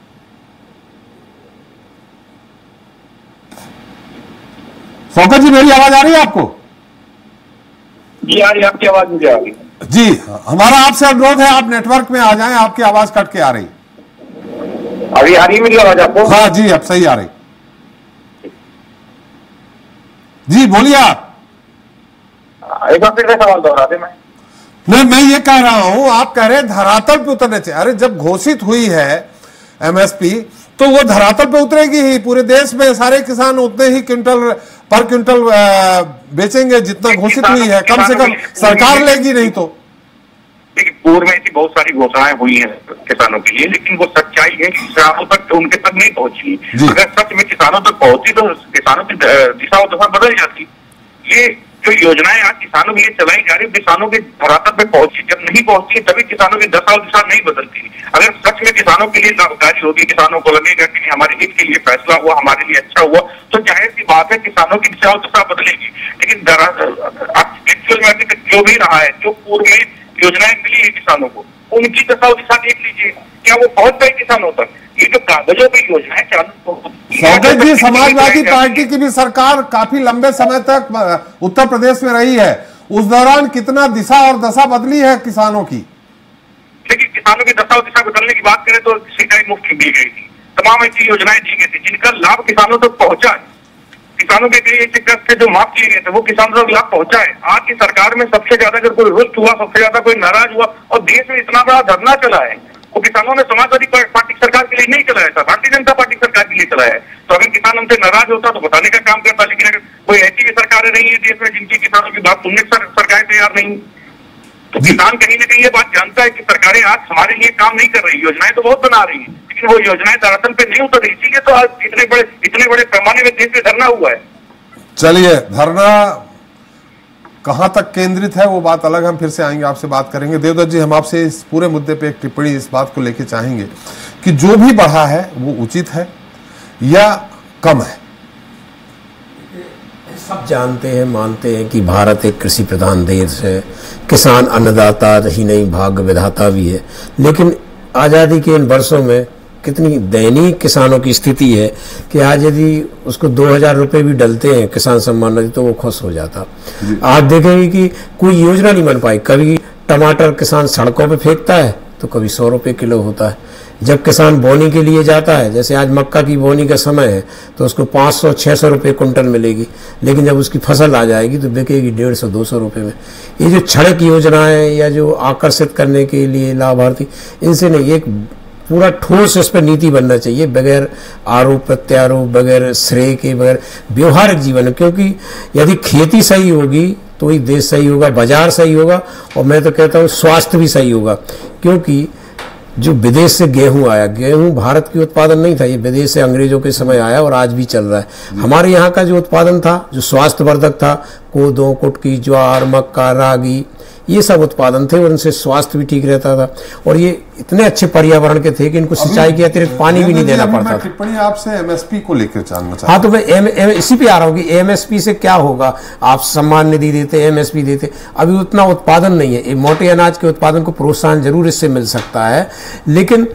शौकत जी, मेरी आवाज आ रही है आपको? जी आ रही है, आपकी आवाज मुझे आ रही है। जी, हमारा आपसे अनुरोध है आप नेटवर्क में आ जाएं, आपकी आवाज कट के आ रही। अभी आ रही है मेरी आवाज आपको? हाँ जी, अब सही आ रही। जी बोलिए आप। एक बार फिर से सवाल दोहरा दे। मैं ये कह रहा हूं, आप कह रहे हैं धरातल पे उतरने चाहिए। अरे जब घोषित हुई है एमएसपी तो वो धरातल पे उतरेगी ही। पूरे देश में सारे किसान उतने ही पर क्विंटल बेचेंगे जितना घोषित हुई है, कम से कम सरकार लेगी नहीं तो। देखिए, पूर्व में ऐसी बहुत सारी घोषणाएं हुई हैं किसानों के लिए, लेकिन वो सच्चाई है कि किसानों तक उनके तक नहीं पहुंची। अगर सच में किसानों तक पहुंची तो किसानों की दिशा और दशा बदल जाती। ये जो योजनाएं आज किसानों के लिए चलाई जा रही है, किसानों के धरातल पे पहुंची, जब नहीं पहुंचती तभी किसानों की दशा और दिशा नहीं बदलती। अगर सच में किसानों के लिए लाभकारी होगी, किसानों को लगेगा कि हमारे हित के लिए फैसला हुआ, हमारे लिए अच्छा हुआ, तो जाहिर सी बात है किसानों की दिशा और दशा बदलेगी। लेकिन एक्चुअल में जो भी रहा है, जो पूर्व में योजनाएं मिली है किसानों को, उनकी दशा और दिशा देख लीजिए, क्या वो पहुंच गए किसानों तक? ये जो कागजों की योजनाएं चालू, सौगत जी, समाजवादी पार्टी की भी सरकार काफी लंबे समय तक उत्तर प्रदेश में रही है, उस दौरान कितना दिशा और दशा बदली है किसानों की? लेकिन किसानों की दशा और दिशा बदलने की बात करें तो सिंचाई मुफ्त दी गई थी, तमाम ऐसी योजनाएं दी गई थी जिनका लाभ किसानों तक पहुंचा है। किसानों के लिए कर्ज थे जो माफ किए गए थे, वो किसानों तक लाभ पहुंचा है। आज की सरकार में सबसे ज्यादा अगर कोई रुष्ट हुआ, सबसे ज्यादा कोई नाराज हुआ और देश में इतना बड़ा धरना चला है, वो किसानों ने समाजवादी पार्टी सरकार के लिए नहीं चलाया था, भारतीय जनता पार्टी सरकार के लिए चलाया है। तो अगर किसान हमसे नाराज होता तो बताने का काम करता, लेकिन अगर कोई ऐसी भी सरकारें नहीं है देश में जिनकी किसानों की बात सुनने सरकारें तैयार नहीं, तो किसान कहीं ना कहीं ये बात जानता है कि सरकारें आज हमारे लिए काम नहीं कर रही। योजनाएं तो बहुत बना रही है, लेकिन वो योजनाएं धरातल पे नहीं उतर रही, इसीलिए तो आज इतने बड़े पैमाने में देश में धरना हुआ है। चलिए, धरना कहां तक केंद्रित है वो बात अलग, हम फिर से आएंगे, आपसे बात करेंगे। देवदत्त जी, हम आपसे इस पूरे मुद्दे पे एक टिप्पणी इस बात को लेके चाहेंगे कि जो भी बढ़ा है वो उचित है या कम है? सब जानते हैं, मानते हैं कि भारत एक कृषि प्रधान देश है, किसान अन्नदाता ही नहीं भाग्य विधाता भी है, लेकिन आज़ादी के इन वर्षों में कितनी दयनीय किसानों की स्थिति है कि आज यदि उसको 2000 रुपये भी डलते हैं किसान सम्मान निधि तो वो खुश हो जाता। आप देखेंगे कि कोई योजना नहीं बन पाई, कभी टमाटर किसान सड़कों पे फेंकता है तो कभी 100 रुपये किलो होता है। जब किसान बोनी के लिए जाता है, जैसे आज मक्का की बोनी का समय है, तो उसको 500-600 रुपये कुंटल मिलेगी, लेकिन जब उसकी फसल आ जाएगी तो बिकेगी 150-200 रुपये में। ये जो छड़क योजनाएं या जो आकर्षित करने के लिए लाभार्थी, इनसे नहीं, एक पूरा ठोस इस पर नीति बनना चाहिए, बगैर आरोप प्रत्यारोप, बगैर श्रेय के, बगैर व्यवहारिक जीवन। क्योंकि यदि खेती सही होगी तो ही देश सही होगा, बाजार सही होगा, और मैं तो कहता हूँ स्वास्थ्य भी सही होगा। क्योंकि जो विदेश से गेहूं आया, गेहूं भारत की उत्पादन नहीं था, ये विदेश से अंग्रेजों के समय आया और आज भी चल रहा है। हमारे यहाँ का जो उत्पादन था, जो स्वास्थ्यवर्धक था, कोदो, कुटकी, ज्वार, मक्का, रागी, ये सब उत्पादन थे और उनसे स्वास्थ्य भी ठीक रहता था, और ये इतने अच्छे पर्यावरण के थे कि इनको सिंचाई के अतिरिक्त पानी भी नहीं देना पड़ता था। टिप्पणी आपसे एमएसपी को लेकर जानना चाहता हूं। हाँ, तो मैं इसी पे आ रहा हूँ कि एमएसपी से क्या होगा। आप सम्मान निधि देते, एमएसपी देते, अभी उतना उत्पादन नहीं है। मोटे अनाज के उत्पादन को प्रोत्साहन जरूर इससे मिल सकता है, लेकिन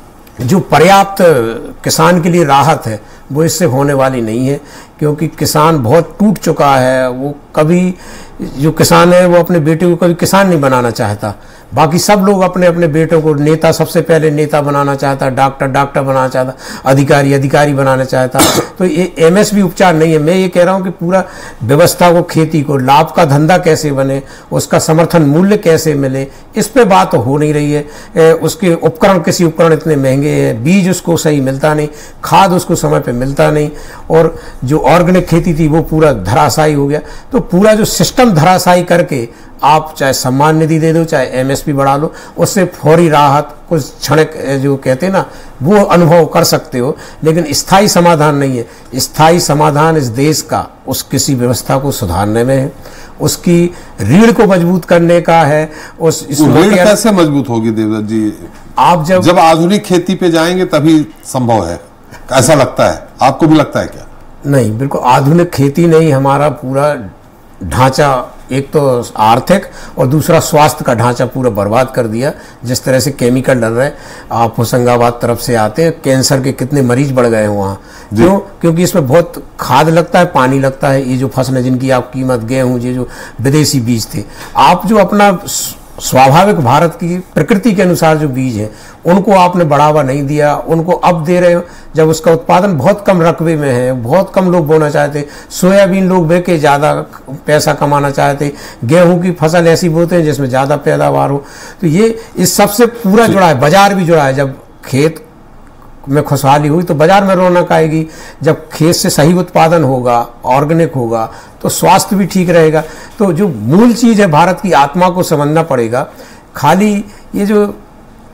जो पर्याप्त किसान के लिए राहत है वो इससे होने वाली नहीं है, क्योंकि किसान बहुत टूट चुका है। वो कभी, जो किसान है वो अपने बेटे को कभी किसान नहीं बनाना चाहता, बाकी सब लोग अपने अपने बेटों को नेता, सबसे पहले नेता बनाना चाहता, डॉक्टर बनाना चाहता, अधिकारी बनाना चाहता। तो ये एमएसपी उपचार नहीं है। मैं ये कह रहा हूँ कि पूरा व्यवस्था को, खेती को लाभ का धंधा कैसे बने, उसका समर्थन मूल्य कैसे मिले, इस पे बात हो नहीं रही है। उसके उपकरण, किसी उपकरण इतने महंगे हैं, बीज उसको सही मिलता नहीं, खाद उसको समय पे मिलता नहीं, और जो ऑर्गेनिक खेती थी वो पूरा धराशायी हो गया। तो पूरा जो सिस्टम धराशायी करके आप चाहे सम्मान निधि दे दो, चाहे एमएसपी बढ़ा लो, उससे फौरी राहत, कुछ क्षणिक जो कहते हैं ना, वो अनुभव कर सकते हो, लेकिन स्थायी समाधान नहीं है। स्थायी समाधान इस देश का उस किसी व्यवस्था को सुधारने में है, उसकी रीढ़ को मजबूत करने का है। रीढ़ कैसे मजबूत होगी देवदत्त जी? आप जब आधुनिक खेती पे जाएंगे तभी संभव है, ऐसा लगता है। आपको भी लगता है क्या? नहीं, बिल्कुल आधुनिक खेती नहीं, हमारा पूरा ढांचा, एक तो आर्थिक और दूसरा स्वास्थ्य का ढांचा पूरा बर्बाद कर दिया। जिस तरह से केमिकल डल रहे हैं, आप होशंगाबाद तरफ से आते हैं, कैंसर के कितने मरीज बढ़ गए हैं वहाँ। क्यों? क्योंकि इसमें बहुत खाद लगता है, पानी लगता है। ये जो फसलें जिनकी आप कीमत, गेहूँ, ये जो विदेशी बीज थे, आप जो अपना स्वाभाविक भारत की प्रकृति के अनुसार जो बीज है उनको आपने बढ़ावा नहीं दिया, उनको अब दे रहे हो जब उसका उत्पादन बहुत कम रकबे में है, बहुत कम लोग बोना चाहते। सोयाबीन लोग बे के ज़्यादा पैसा कमाना चाहते, गेहूं की फसल ऐसी बोते हैं जिसमें ज़्यादा पैदावार हो। तो ये इस सबसे पूरा जुड़ा है, बाजार भी जुड़ा है। जब खेत में खुशहाली हुई तो बाजार में रौनक आएगी। जब खेत से सही उत्पादन होगा, ऑर्गेनिक होगा, तो स्वास्थ्य भी ठीक रहेगा। तो जो मूल चीज़ है, भारत की आत्मा को समझना पड़ेगा। खाली ये जो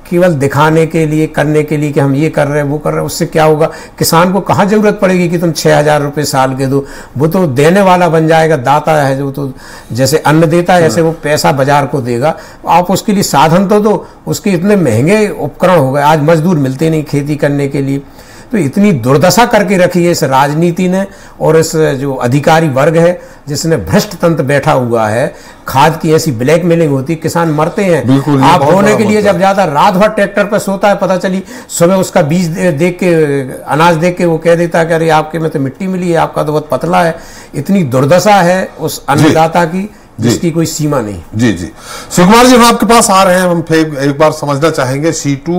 केवल दिखाने के लिए, करने के लिए कि हम ये कर रहे हैं वो कर रहे हैं, उससे क्या होगा? किसान को कहाँ जरूरत पड़ेगी कि तुम 6,000 रुपये साल के दो? वो तो देने वाला बन जाएगा, दाता है जो, तो जैसे अन्न देता है ऐसे वो पैसा बाजार को देगा। आप उसके लिए साधन तो दो। उसके इतने महंगे उपकरण हो गए, आज मजदूर मिलते नहीं खेती करने के लिए। तो इतनी दुर्दशा करके रखी है इस राजनीति ने और इस जो अधिकारी वर्ग है जिसने भ्रष्ट तंत्र बैठा हुआ है। खाद की ऐसी ब्लैकमेलिंग होती, किसान मरते हैं। आप बोने के लिए जब ज्यादा रात भर ट्रैक्टर पर सोता है, पता चली सुबह उसका बीज देख के, अनाज देख के वो कह देता है कि अरे आपके में तो मिट्टी मिली है, आपका तो बहुत पतला है। इतनी दुर्दशा है उस अन्नदाता की जिसकी कोई सीमा नहीं। जी जी, सुकुमार जी हम आपके पास आ रहे हैं। हम फिर एक बार समझना चाहेंगे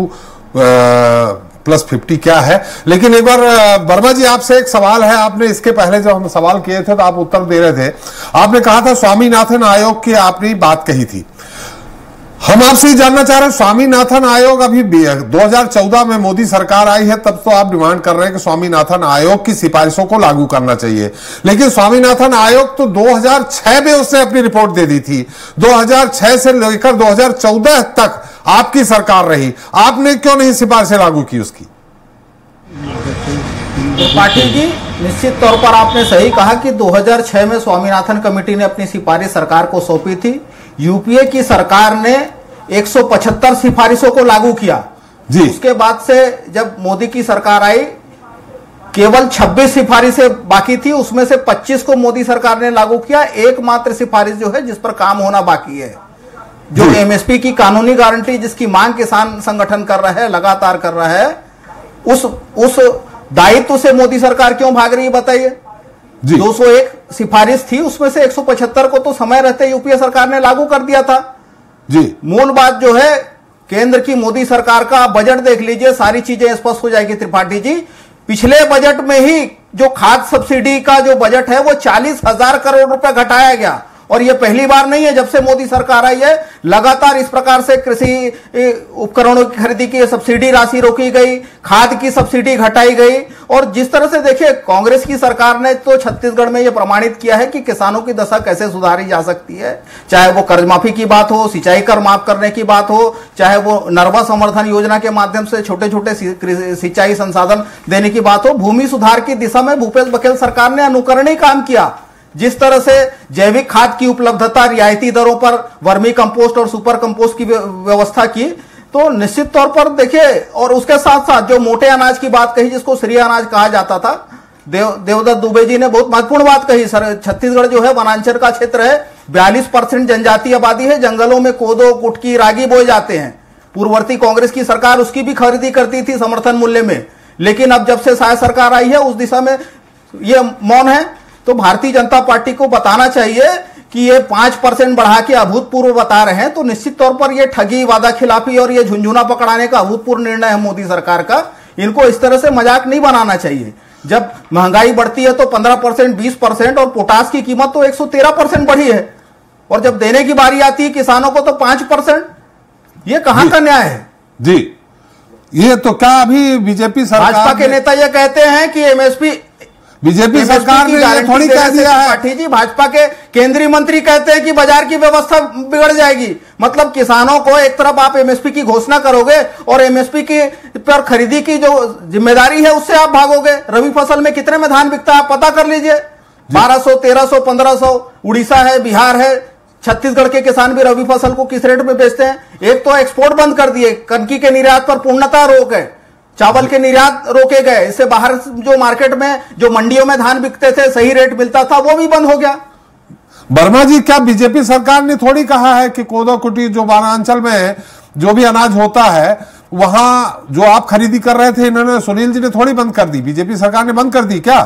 C2+50 क्या है, लेकिन एक बार वर्मा जी आपसे एक सवाल है। आपने इसके पहले जब हम सवाल किए थे तो आप उत्तर दे रहे थे, आपने कहा था स्वामीनाथन आयोग की आपने बात कही थी। हम आपसे ये जानना चाह रहे हैं, स्वामीनाथन आयोग अभी 2014 में मोदी सरकार आई है, तब तो आप डिमांड कर रहे हैं कि स्वामीनाथन आयोग की सिफारिशों को लागू करना चाहिए, लेकिन स्वामीनाथन आयोग तो 2006 में उसने अपनी रिपोर्ट दे दी थी। 2006 से लेकर 2014 तक आपकी सरकार रही, आपने क्यों नहीं सिफारिशें लागू की उसकी? पाटिल जी, निश्चित तौर पर आपने सही कहा कि 2006 में स्वामीनाथन कमेटी ने अपनी सिफारिश सरकार को सौंपी थी। यूपीए की सरकार ने 175 सिफारिशों को लागू किया जी। उसके बाद से जब मोदी की सरकार आई, केवल 26 सिफारिशें बाकी थी, उसमें से 25 को मोदी सरकार ने लागू किया। एकमात्र सिफारिश जो है जिस पर काम होना बाकी है, जो एमएसपी की कानूनी गारंटी जिसकी मांग किसान संगठन कर रहा है, लगातार कर रहा है, उस दायित्व से मोदी सरकार क्यों भाग रही है बताइए? 201 सिफारिश थी, उसमें से 175 को तो समय रहते यूपीए सरकार ने लागू कर दिया था जी। मूल बात जो है, केंद्र की मोदी सरकार का बजट देख लीजिए, सारी चीजें स्पष्ट हो जाएगी त्रिपाठी जी। पिछले बजट में ही जो खाद सब्सिडी का जो बजट है वो 40,000 करोड़ रुपए घटाया गया, और ये पहली बार नहीं है। जब से मोदी सरकार आई है, लगातार इस प्रकार से कृषि उपकरणों की खरीदी की सब्सिडी राशि रोकी गई, खाद की सब्सिडी घटाई गई। और जिस तरह से देखिए, कांग्रेस की सरकार ने तो छत्तीसगढ़ में यह प्रमाणित किया है कि किसानों की दशा कैसे सुधारी जा सकती है, चाहे वो कर्ज माफी की बात हो, सिंचाई कर माफ करने की बात हो, चाहे वो नरवा समर्थन योजना के माध्यम से छोटे छोटे सिंचाई संसाधन देने की बात हो। भूमि सुधार की दिशा में भूपेश बघेल सरकार ने अनुकरणीय काम किया। जिस तरह से जैविक खाद की उपलब्धता रियायती दरों पर, वर्मी कंपोस्ट और सुपर कंपोस्ट की व्यवस्था की, तो निश्चित तौर पर देखिए। और उसके साथ साथ जो मोटे अनाज की बात कही, जिसको श्री अनाज कहा जाता था, देवदत्त दुबे जी ने बहुत महत्वपूर्ण बात कही। सर, छत्तीसगढ़ जो है वनांचल का क्षेत्र है, 42% जनजातीय आबादी है, जंगलों में कोदो, कुटकी, रागी बोए जाते हैं। पूर्ववर्ती कांग्रेस की सरकार उसकी भी खरीदी करती थी समर्थन मूल्य में, लेकिन अब जब से शायद सरकार आई है उस दिशा में ये मौन है। तो भारतीय जनता पार्टी को बताना चाहिए कि ये 5% बढ़ा के अभूतपूर्व बता रहे हैं, तो निश्चित तौर पर ये ठगी, वादा खिलाफी और ये झुंझुना पकड़ाने का अभूतपूर्व निर्णय है मोदी सरकार का। इनको इस तरह से मजाक नहीं बनाना चाहिए। जब महंगाई बढ़ती है तो 15%, 20%, और पोटास की कीमत तो 113% बढ़ी है, और जब देने की बारी आती है किसानों को तो 5%। ये कहां का न्याय है जी? ये तो क्या अभी बीजेपी सरकार, भाजपा के नेता ये कहते हैं कि एमएसपी, बीजेपी सरकार ने थोड़ी कह दिया है। पाठी जी, भाजपा के केंद्रीय मंत्री कहते हैं कि बाजार की व्यवस्था बिगड़ जाएगी। मतलब किसानों को एक तरफ आप एमएसपी की घोषणा करोगे और एमएसपी की पर खरीदी की जो जिम्मेदारी है उससे आप भागोगे। रबी फसल में कितने में धान बिकता है आप पता कर लीजिए, 1200, 1300, 1500। उड़ीसा है, बिहार है, छत्तीसगढ़ के किसान भी रबी फसल को किस रेट में बेचते हैं? एक तो एक्सपोर्ट बंद कर दिए, कनकी के निर्यात पर पूर्णतः रोक है, चावल के निर्यात रोके गए, इससे बाहर जो मार्केट में, जो मंडियों में धान बिकते थे, सही रेट मिलता था, वो भी बंद हो गया। वर्मा जी, क्या बीजेपी सरकार ने थोड़ी कहा है कि कोदो कुटी जो वनांचल में जो भी अनाज होता है वहां जो आप खरीदी कर रहे थे, इन्होंने, सुनील जी ने थोड़ी बंद कर दी? बीजेपी सरकार ने बंद कर दी क्या?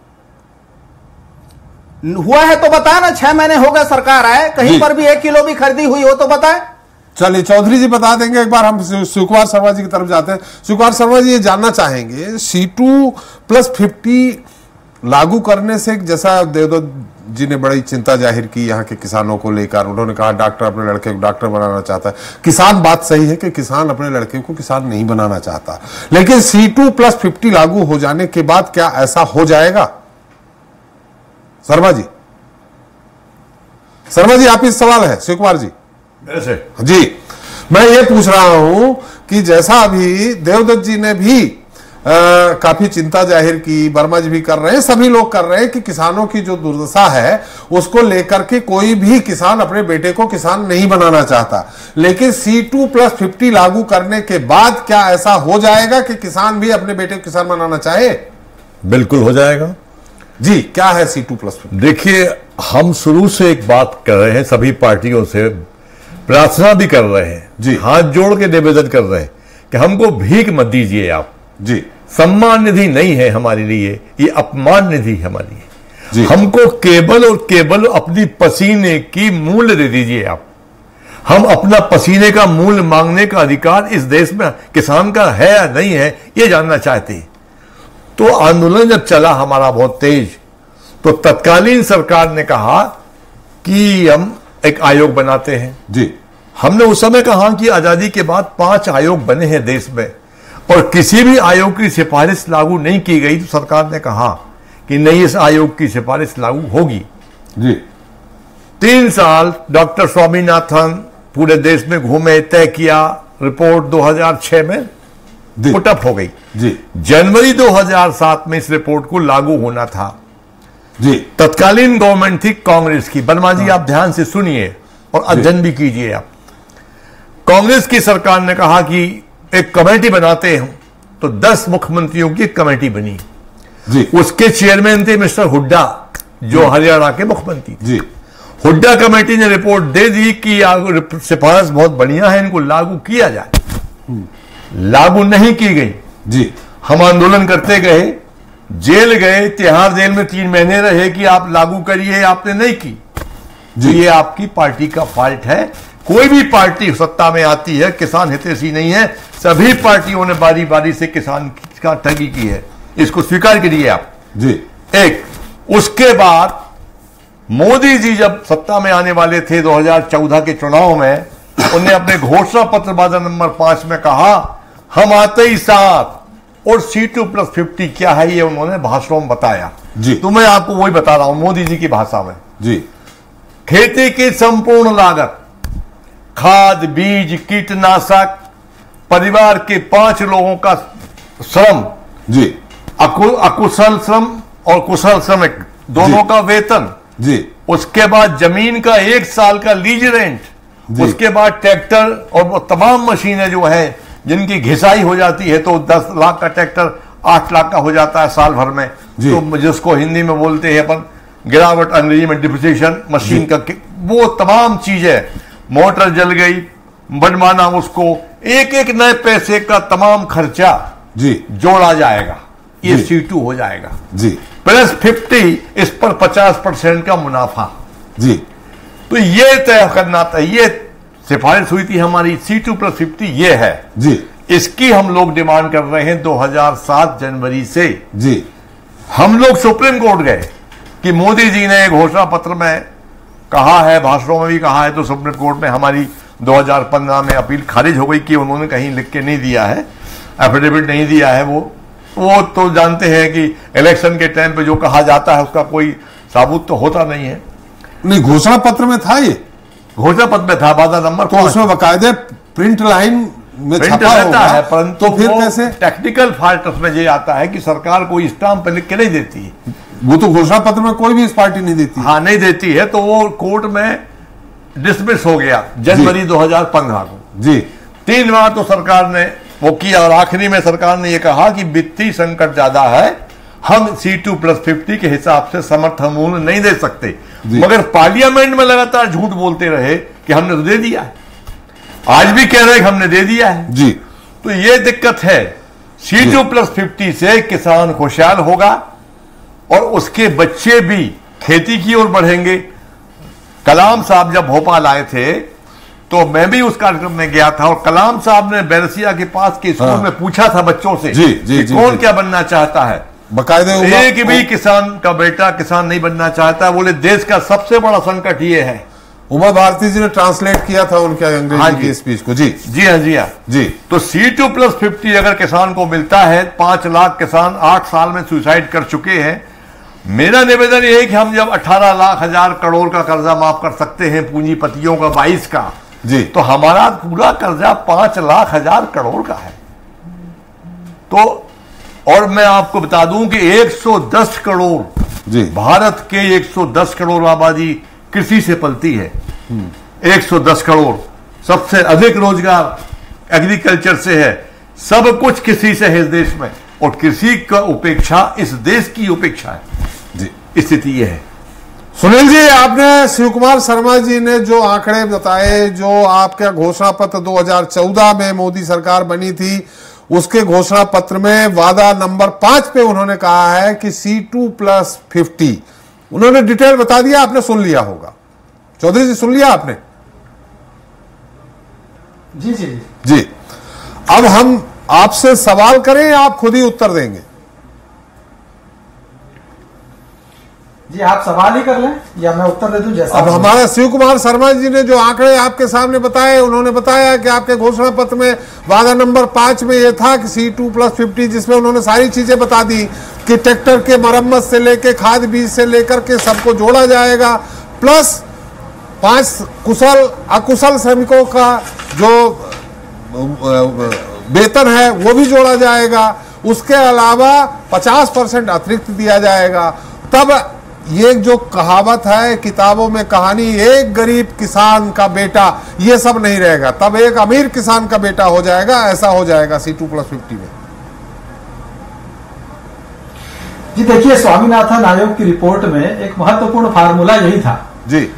हुआ है तो बताए ना, 6 महीने हो गए सरकार आए, कहीं पर भी 1 किलो भी खरीदी हुई हो तो बताए। चलिए चौधरी जी बता देंगे। एक बार हम शिवकुमार शर्मा जी की तरफ जाते हैं। शिवकुमार शर्मा जी, ये जानना चाहेंगे, C2+50 लागू करने से, जैसा देवदत्त जी ने बड़ी चिंता जाहिर की यहाँ के किसानों को लेकर, उन्होंने कहा डॉक्टर अपने लड़के को डॉक्टर बनाना चाहता है। किसान, बात सही है कि किसान अपने लड़के को किसान नहीं बनाना चाहता, लेकिन C2+50 लागू हो जाने के बाद क्या ऐसा हो जाएगा? शर्मा जी, शर्मा जी आप इस सवाल है शिवकुमार जी ऐसे जी, मैं ये पूछ रहा हूं कि जैसा अभी देवदत्त जी ने भी काफी चिंता जाहिर की, वर्मा जी भी कर रहे हैं, सभी लोग कर रहे हैं कि किसानों की जो दुर्दशा है उसको लेकर के कोई भी किसान अपने बेटे को किसान नहीं बनाना चाहता, लेकिन C2+50 लागू करने के बाद क्या ऐसा हो जाएगा कि किसान भी अपने बेटे को किसान बनाना चाहे? बिल्कुल हो जाएगा जी। क्या है C2+50? देखिए, हम शुरू से एक बात कर रहे हैं, सभी पार्टियों से प्रार्थना भी कर रहे हैं जी, हाथ जोड़ के निवेदन कर रहे हैं कि हमको भीख मत दीजिए आप जी। सम्मान निधि नहीं है हमारे लिए, ये अपमान निधि है हमारे लिए जी। हमको केवल और केवल अपनी पसीने की मूल्य दे दीजिए आप। हम अपना पसीने का मूल्य मांगने का अधिकार इस देश में किसान का है या नहीं है, ये जानना चाहते हैं। तो आंदोलन जब चला हमारा बहुत तेज, तो तत्कालीन सरकार ने कहा कि हम एक आयोग बनाते हैं जी। हमने उस समय कहा कि आजादी के बाद 5 आयोग बने हैं देश में और किसी भी आयोग की सिफारिश लागू नहीं की गई, तो सरकार ने कहा कि नहीं, इस आयोग की सिफारिश लागू होगी जी। 3 साल डॉक्टर स्वामीनाथन पूरे देश में घूमे, तय किया, रिपोर्ट 2006 में पुटअप हो गई जी। जनवरी 2007 में इस रिपोर्ट को लागू होना था जी। तत्कालीन गवर्नमेंट थी कांग्रेस की। वर्मा जी आप ध्यान से सुनिए और अध्ययन भी कीजिए आप। कांग्रेस की सरकार ने कहा कि एक कमेटी बनाते हैं, तो 10 मुख्यमंत्रियों की एक कमेटी बनी जी। उसके चेयरमैन थे मिस्टर हुड्डा, जो हरियाणा के मुख्यमंत्री थे जी। हुड्डा कमेटी ने रिपोर्ट दे दी कि सिफारिश बहुत बढ़िया है, इनको लागू किया जाए। लागू नहीं की गई जी। हम आंदोलन करते गए, जेल गए, तिहाड़ जेल में 3 महीने रहे कि आप लागू करिए, आपने नहीं की। तो ये आपकी पार्टी का फॉल्ट है। कोई भी पार्टी सत्ता में आती है किसान हितैषी नहीं है, सभी पार्टियों ने बारी बारी से किसान का ठगी की है, इसको स्वीकार करिए आप जी। एक उसके बाद मोदी जी जब सत्ता में आने वाले थे 2014 के चुनाव में, उन्हें अपने घोषणा पत्र वादा नंबर 5 में कहा हम आते ही साथ, और C2+50 क्या है ये उन्होंने भाषणों में बताया जी। तो मैं आपको वही बता रहा हूं मोदी जी की भाषा में जी। खेती की संपूर्ण लागत, खाद, बीज, कीटनाशक, परिवार के 5 लोगों का श्रम जी। अकुशल श्रम और कुशल श्रमिक दोनों का वेतन जी। उसके बाद जमीन का 1 साल का लीज रेंट, उसके बाद ट्रैक्टर और वो तमाम मशीनें जो है जिनकी घिसाई हो जाती है, तो 10 लाख का ट्रैक्टर 8 लाख का हो जाता है साल भर में, तो जिसको हिंदी में बोलते हैं अपन गिरावट, अंग्रेजी में डिप्रिसिएशन मशीन का, वो तमाम चीजें, मोटर जल गई, बनवाना, उसको एक एक नए पैसे का तमाम खर्चा जी जोड़ा जाएगा, ये C2 हो जाएगा जी। प्लस 50 इस पर 50% का मुनाफा जी। तो ये तय करना था, ये सिफारिश हुई थी हमारी C2+50 ये है जी। इसकी हम लोग डिमांड कर रहे हैं 2007 जनवरी से जी। हम लोग सुप्रीम कोर्ट गए कि मोदी जी ने घोषणा पत्र में कहा है, भाषणों में भी कहा है, तो सुप्रीम कोर्ट में हमारी 2015 में अपील खारिज हो गई कि उन्होंने कहीं लिख के नहीं दिया है, एफिडेविट नहीं दिया है। वो तो जानते हैं कि इलेक्शन के टाइम पे जो कहा जाता है उसका कोई साबुत तो होता नहीं है। नहीं, घोषणा पत्र में था, ये घोषणा पत्र में था, वादा नंबर तो उसमें बाकायदे प्रिंट लाइन में छपा होता है, परंतु तो फिर कैसे टेक्निकल फॉल्ट उसमें ये आता है कि सरकार कोई स्टाम्प पे लिख के नहीं देती है। वो तो घोषणा पत्र में कोई भी इस पार्टी नहीं देती, हाँ नहीं देती है, तो वो कोर्ट में डिसमिस हो गया जनवरी 2015 को जी। 3 बार तो सरकार ने वो किया और आखिरी में सरकार ने ये कहा कि वित्तीय संकट ज्यादा है, हम C2+50 के हिसाब से समर्थन मूल्य नहीं दे सकते, मगर पार्लियामेंट में लगातार झूठ बोलते रहे कि हमने तो दे दिया है, आज भी कह रहे हैं कि हमने दे दिया है जी। तो ये दिक्कत है, C2+50 से किसान खुशहाल होगा और उसके बच्चे भी खेती की ओर बढ़ेंगे। कलाम साहब जब भोपाल आए थे तो मैं भी उस कार्यक्रम में गया था और कलाम साहब ने बैरसिया के पास के स्कूल में पूछा था बच्चों से कि कौन क्या बनना चाहता है, बाकायदे एक भी किसान का बेटा किसान नहीं बनना चाहता। बोले देश का सबसे बड़ा संकट ये है। उमा भारती जी ने ट्रांसलेट किया था उनके अंग्रेजी की स्पीच को जी। जी हाँ, जी हाँ जी। तो C2+50 अगर किसान को मिलता है, 5 लाख किसान 8 साल में सुसाइड कर चुके हैं। मेरा निवेदन यह है कि हम जब 18 लाख 1000 करोड़ का कर्जा माफ कर सकते हैं पूंजीपतियों का 22 का, जी। तो हमारा पूरा कर्जा 5,00,000 करोड़ का है। तो और मैं आपको बता दूं कि 110 करोड़ जी, भारत के 110 करोड़ आबादी कृषि से पलती है। 110 करोड़, सबसे अधिक रोजगार एग्रीकल्चर से है, सब कुछ कृषि से है इस देश में, और कृषि का उपेक्षा इस देश की उपेक्षा है जी। स्थिति यह है। सुनील जी, आपने शिव कुमार शर्मा जी ने जो आंकड़े बताए, जो आपका घोषणा पत्र 2014 में मोदी सरकार बनी थी, उसके घोषणा पत्र में वादा नंबर 5 पे उन्होंने कहा है कि C2+50, उन्होंने डिटेल बता दिया, आपने सुन लिया होगा। चौधरी जी, सुन लिया आपने? जी जी जी। अब हम आपसे सवाल करें, आप खुद ही उत्तर देंगे? जी, आप सवाल ही कर लें या मैं उत्तर दे दूं जैसा। अब हमारा शिव कुमार शर्मा जी ने जो आंकड़े आपके सामने बताए, उन्होंने बताया कि आपके घोषणा पत्र में वादा नंबर 5 में यह था कि C2+50, जिसमें उन्होंने सारी चीजें बता दी कि ट्रैक्टर के मरम्मत से लेकर खाद बीज से लेकर के सबको जोड़ा जाएगा, प्लस 5 कुशल अकुशल श्रमिकों का जो वेतन है वो भी जोड़ा जाएगा, उसके अलावा 50% अतिरिक्त दिया जाएगा। तब ये जो कहावत है किताबों में, कहानी एक गरीब किसान का बेटा, ये सब नहीं रहेगा, तब एक अमीर किसान का बेटा हो जाएगा, ऐसा हो जाएगा C2+50 में। जी देखिए, स्वामीनाथन आयोग की रिपोर्ट में एक महत्वपूर्ण फार्मूला यही था जी,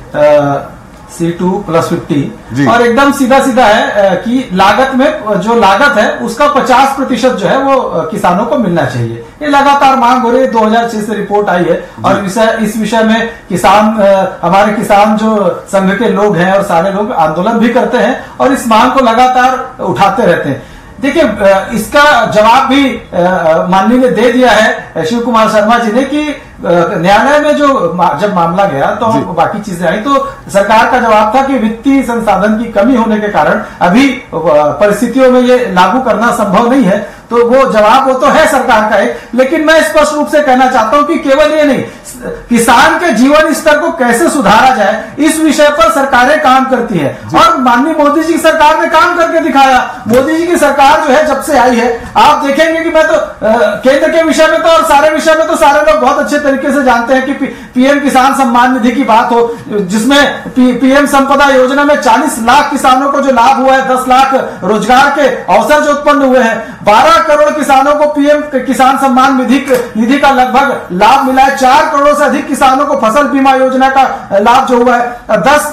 C2+50, और एकदम सीधा सीधा है कि लागत में जो लागत है उसका 50% जो है वो किसानों को मिलना चाहिए। ये लगातार मांग हो रही है, 2006 से रिपोर्ट आई है, और इस विषय में किसान, हमारे किसान जो संघ के लोग हैं और सारे लोग आंदोलन भी करते हैं और इस मांग को लगातार उठाते रहते हैं। देखिए, इसका जवाब भी माननीय ने दे दिया है शिव कुमार शर्मा जी ने कि न्यायालय में जब मामला गया तो बाकी चीजें आई, तो सरकार का जवाब था कि वित्तीय संसाधन की कमी होने के कारण अभी परिस्थितियों में ये लागू करना संभव नहीं है। तो वो जवाब वो तो है सरकार का है, लेकिन मैं स्पष्ट रूप से कहना चाहता हूं कि केवल ये नहीं, किसान के जीवन स्तर को कैसे सुधारा जाए इस विषय पर सरकारें काम करती है, और माननीय मोदी जी की सरकार ने काम करके दिखाया। मोदी जी की सरकार जो है जब से आई है, आप देखेंगे कि मैं तो केंद्र के विषय में तो और सारे विषय में तो सारे लोग बहुत अच्छे तरीके से जानते हैं कि पीएम किसान सम्मान निधि की बात हो, जिसमें पीएम संपदा योजना में 40 लाख किसानों को जो लाभ हुआ है, 10 लाख रोजगार के अवसर जो उत्पन्न हुए हैं, 12 करोड़ किसानों को पीएम किसान सम्मान निधि का लगभग लाभ मिला है, 4 करोड़ से अधिक किसानों को फसल बीमा योजना का लाभ जो हुआ है, 10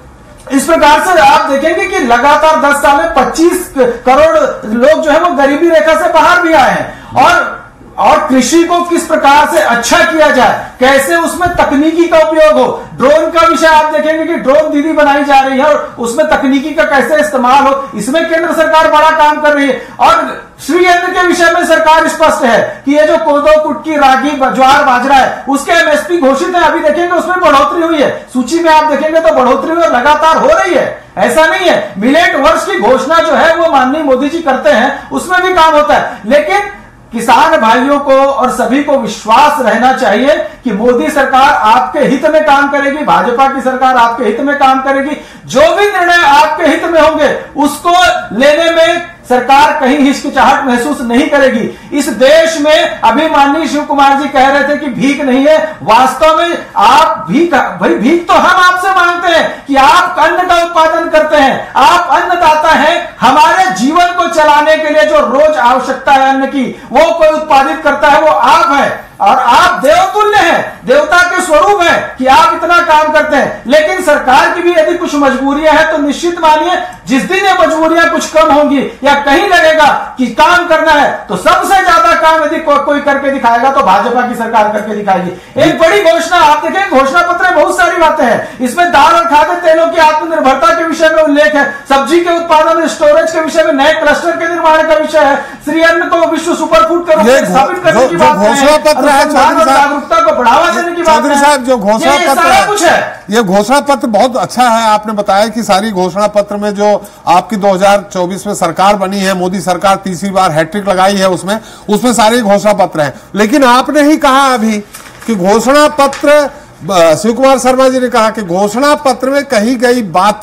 इस प्रकार से आप देखेंगे कि लगातार 10 साल में 25 करोड़ लोग जो है वो गरीबी रेखा से बाहर भी आए हैं। और कृषि को किस प्रकार से अच्छा किया जाए, कैसे उसमें तकनीकी का उपयोग हो, ड्रोन का विषय आप देखेंगे कि ड्रोन दीदी बनाई जा रही है और उसमें तकनीकी का कैसे इस्तेमाल हो, इसमें केंद्र सरकार बड़ा काम कर रही है। और श्री अन्न के विषय में सरकार स्पष्ट है कि ये जो कोदो, कुटकी, रागी, ज्वार, बाजरा है उसके एमएसपी घोषित है, अभी देखेंगे उसमें बढ़ोतरी हुई है, सूची में आप देखेंगे तो बढ़ोतरी हुई और लगातार हो रही है, ऐसा नहीं है। मिलेट वर्ष की घोषणा जो है वो माननीय मोदी जी करते हैं, उसमें भी काम होता है, लेकिन किसान भाइयों को और सभी को विश्वास रहना चाहिए कि मोदी सरकार आपके हित में काम करेगी, भाजपा की सरकार आपके हित में काम करेगी, जो भी निर्णय आपके हित में होंगे उसको लेने में सरकार कहीं हिचकिचाहट महसूस नहीं करेगी। इस देश में अभी माननीय शिव कुमार जी कह रहे थे कि भीख नहीं है, वास्तव में आप भाई भीख तो हम आपसे मांगते हैं कि आप अन्न का उत्पादन करते हैं, आप अन्नदाता हैं, हमारे जीवन को चलाने के लिए जो रोज आवश्यकता है अन्न की वो कोई उत्पादित करता है वो आप है, और आप देवतुल्य हैं, देवता के स्वरूप है कि आप इतना काम करते हैं। लेकिन सरकार की भी यदि कुछ मजबूरियां हैं तो निश्चित मानिए जिस दिन ये मजबूरियां कुछ कम होंगी या कहीं लगेगा कि काम करना है तो सबसे ज्यादा काम यदि कोई करके दिखाएगा तो भाजपा की सरकार करके दिखाएगी। एक बड़ी घोषणा आप देखें, घोषणा पत्र में बहुत सारी बातें हैं, इसमें दाल और खाद्य तेलों की आत्मनिर्भरता के विषय में उल्लेख है, सब्जी के उत्पादन स्टोरेज के विषय में नए क्लस्टर के निर्माण का विषय है, श्री अन्न को विश्व सुपर फूड के रूप में स्थापित करने की बात है, जागरूकता को बढ़ावा देने की बात है। चौधरी साहब, जो घोषणा पत्र कुछ है, ये घोषणा पत्र बहुत अच्छा है। आपने बताया कि सारी घोषणा पत्र में जो आपकी 2024 में सरकार बनी है, मोदी सरकार तीसरी बार हैट्रिक लगाई है, उसमें सारे घोषणा पत्र हैं। लेकिन आपने ही कहा अभी कि घोषणा पत्र, शिव कुमार शर्मा जी ने कहा कि घोषणा पत्र में कही गई बातें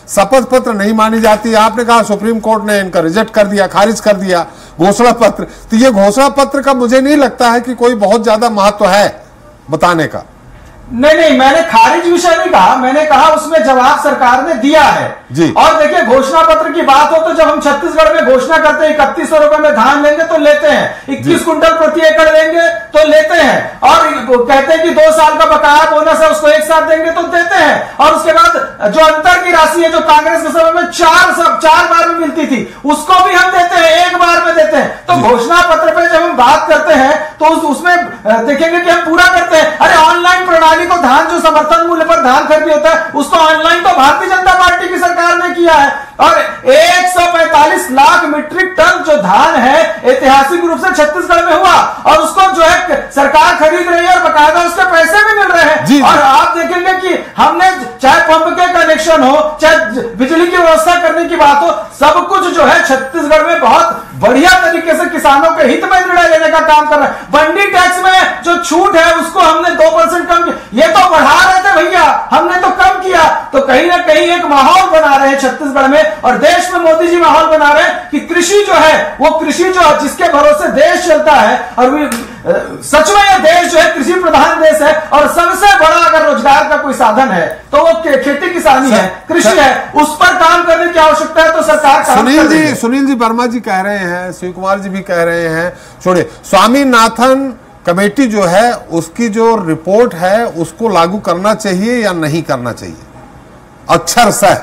शपथ पत्र नहीं मानी जाती। आपने कहा सुप्रीम कोर्ट ने इनका रिजेक्ट कर दिया, खारिज कर दिया घोषणा पत्र। तो ये घोषणा पत्र का मुझे नहीं लगता है कि कोई बहुत ज्यादा महत्व है बताने का। नहीं, मैंने खारिज विषय नहीं कहा, मैंने कहा उसमें जवाब सरकार ने दिया है जी। और देखिए घोषणा पत्र की बात हो तो जब हम छत्तीसगढ़ में घोषणा करते हैं 3100 रुपए में धान लेंगे तो लेते हैं, 21 कुंटल प्रति एकड़ लेंगे तो लेते हैं, और कहते हैं कि 2 साल का बकाया बोनस है उसको एक साथ देंगे तो देते हैं, और उसके बाद जो अंतर की राशि है जो कांग्रेस के समय में 4 बार में मिलती थी उसको भी हम देते हैं, 1 बार में देते हैं। तो घोषणा पत्र पे जब हम बात करते हैं तो उसमें देखेंगे कि हम पूरा करते हैं। अरे ऑनलाइन प्रणाली को धान जो समर्थन मूल्य पर धान खरीदी होता है उसको ऑनलाइन तो भारतीय जनता पार्टी की सरकार ने किया है, और 145 लाख मीट्रिक टन जो धान है ऐतिहासिक रूप से छत्तीसगढ़ में हुआ, और उसको जो है सरकार खरीद रही है और बकायदा उसके पैसे भी मिल रहे हैं। और आप देखेंगे कि हमने चाहे पंप के कनेक्शन हो चाहे बिजली की व्यवस्था करने की बात हो, सब कुछ जो है छत्तीसगढ़ में बहुत बढ़िया तरीके से किसानों के हित में निर्णय लेने का काम कर रहे हैं। बंडी टैक्स में जो छूट है उसको हमने 2% कम किया, ये तो बढ़ा रहे थे भैया, हमने तो कम किया। तो कहीं ना कहीं एक माहौल बना रहे हैं छत्तीसगढ़ में और देश में मोदी जी माहौल बना रहे हैं कि कृषि जो है वो कृषि जो जिसके भरोसे देश चलता है, और सच में ये देश जो है कृषि प्रधान देश है, और सबसे बड़ा अगर रोजगार का कोई साधन है तो वो खेती किसानी है, कृषि है, उस पर काम करने की आवश्यकता है। तो सरकार सुनील जी वर्मा जी कह रहे हैं, शिव कुमार जी भी कह रहे हैं, छोड़िए, स्वामीनाथन कमेटी जो है उसकी जो रिपोर्ट है उसको लागू करना चाहिए या नहीं करना चाहिए अक्षरशः?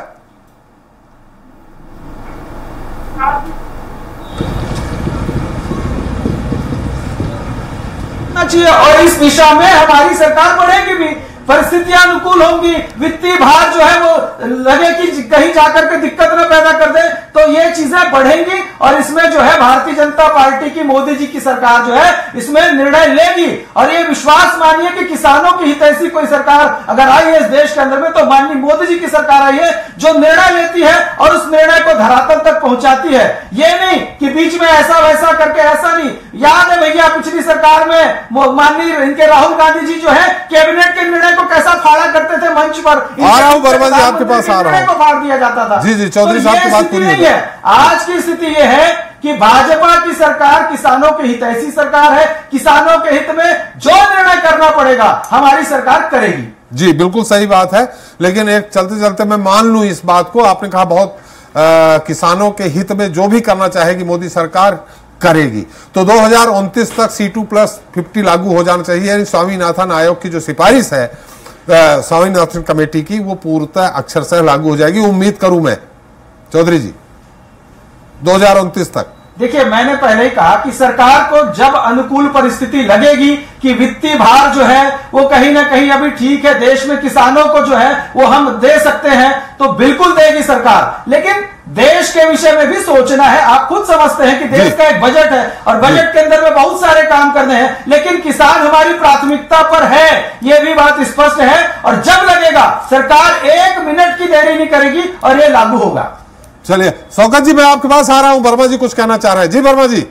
चाहिए, और इस दिशा में हमारी सरकार बढ़ेगी भी, परिस्थितियां अनुकूल होंगी, वित्तीय भार जो है वो लगे कि कहीं जाकर के दिक्कत न पैदा कर दे, तो ये चीजें बढ़ेंगी, और इसमें जो है भारतीय जनता पार्टी की मोदी जी की सरकार जो है इसमें निर्णय लेगी। और ये विश्वास मानिए कि किसानों की हितैषी कोई सरकार अगर आई है इस देश के अंदर में तो माननीय मोदी जी की सरकार आई है जो निर्णय लेती है और उस निर्णय को धरातल तक पहुंचाती है। ये नहीं कि बीच में ऐसा वैसा करके, ऐसा नहीं। याद है भैया पिछली सरकार में माननीय इनके राहुल गांधी जी जो है कैबिनेट के निर्णय को कैसा फाड़ा करते थे मंच पर। आ रहा हूं वर्मा जी, आपके पास आ रहा हूं। को फाड़ दिया जाता था। जी चौधरी साहब की बात पूरी है। आज की स्थिति यह है कि भाजपा की सरकार किसानों के हितैषी सरकार है, किसानों के हित में जो निर्णय करना पड़ेगा हमारी सरकार करेगी। जी बिल्कुल सही बात है, लेकिन एक चलते चलते मैं मान लूं इस बात को, आपने कहा बहुत किसानों के हित में जो भी करना चाहेगी मोदी सरकार करेगी। तो 2029 तक C2+50 लागू हो जाना चाहिए, यानी स्वामीनाथन आयोग की जो सिफारिश है स्वामीनाथन कमेटी की वो पूर्णतः अक्षरशः लागू हो जाएगी, उम्मीद करूं मैं चौधरी जी 2029 तक। देखिए मैंने पहले ही कहा कि सरकार को जब अनुकूल परिस्थिति लगेगी कि वित्तीय भार जो है वो कहीं ना कहीं अभी ठीक है, देश में किसानों को जो है वो हम दे सकते हैं, तो बिल्कुल देगी सरकार। लेकिन देश के विषय में भी सोचना है। आप खुद समझते हैं कि देश का एक बजट है और बजट के अंदर में बहुत सारे काम करने हैं, लेकिन किसान हमारी प्राथमिकता पर है, यह भी बात स्पष्ट है। और जब लगेगा सरकार 1 मिनट की देरी नहीं करेगी और यह लागू होगा। चलिए शौकत जी मैं आपके पास आ रहा हूं, वर्मा जी कुछ कहना चाह रहे हैं। जी वर्मा जी।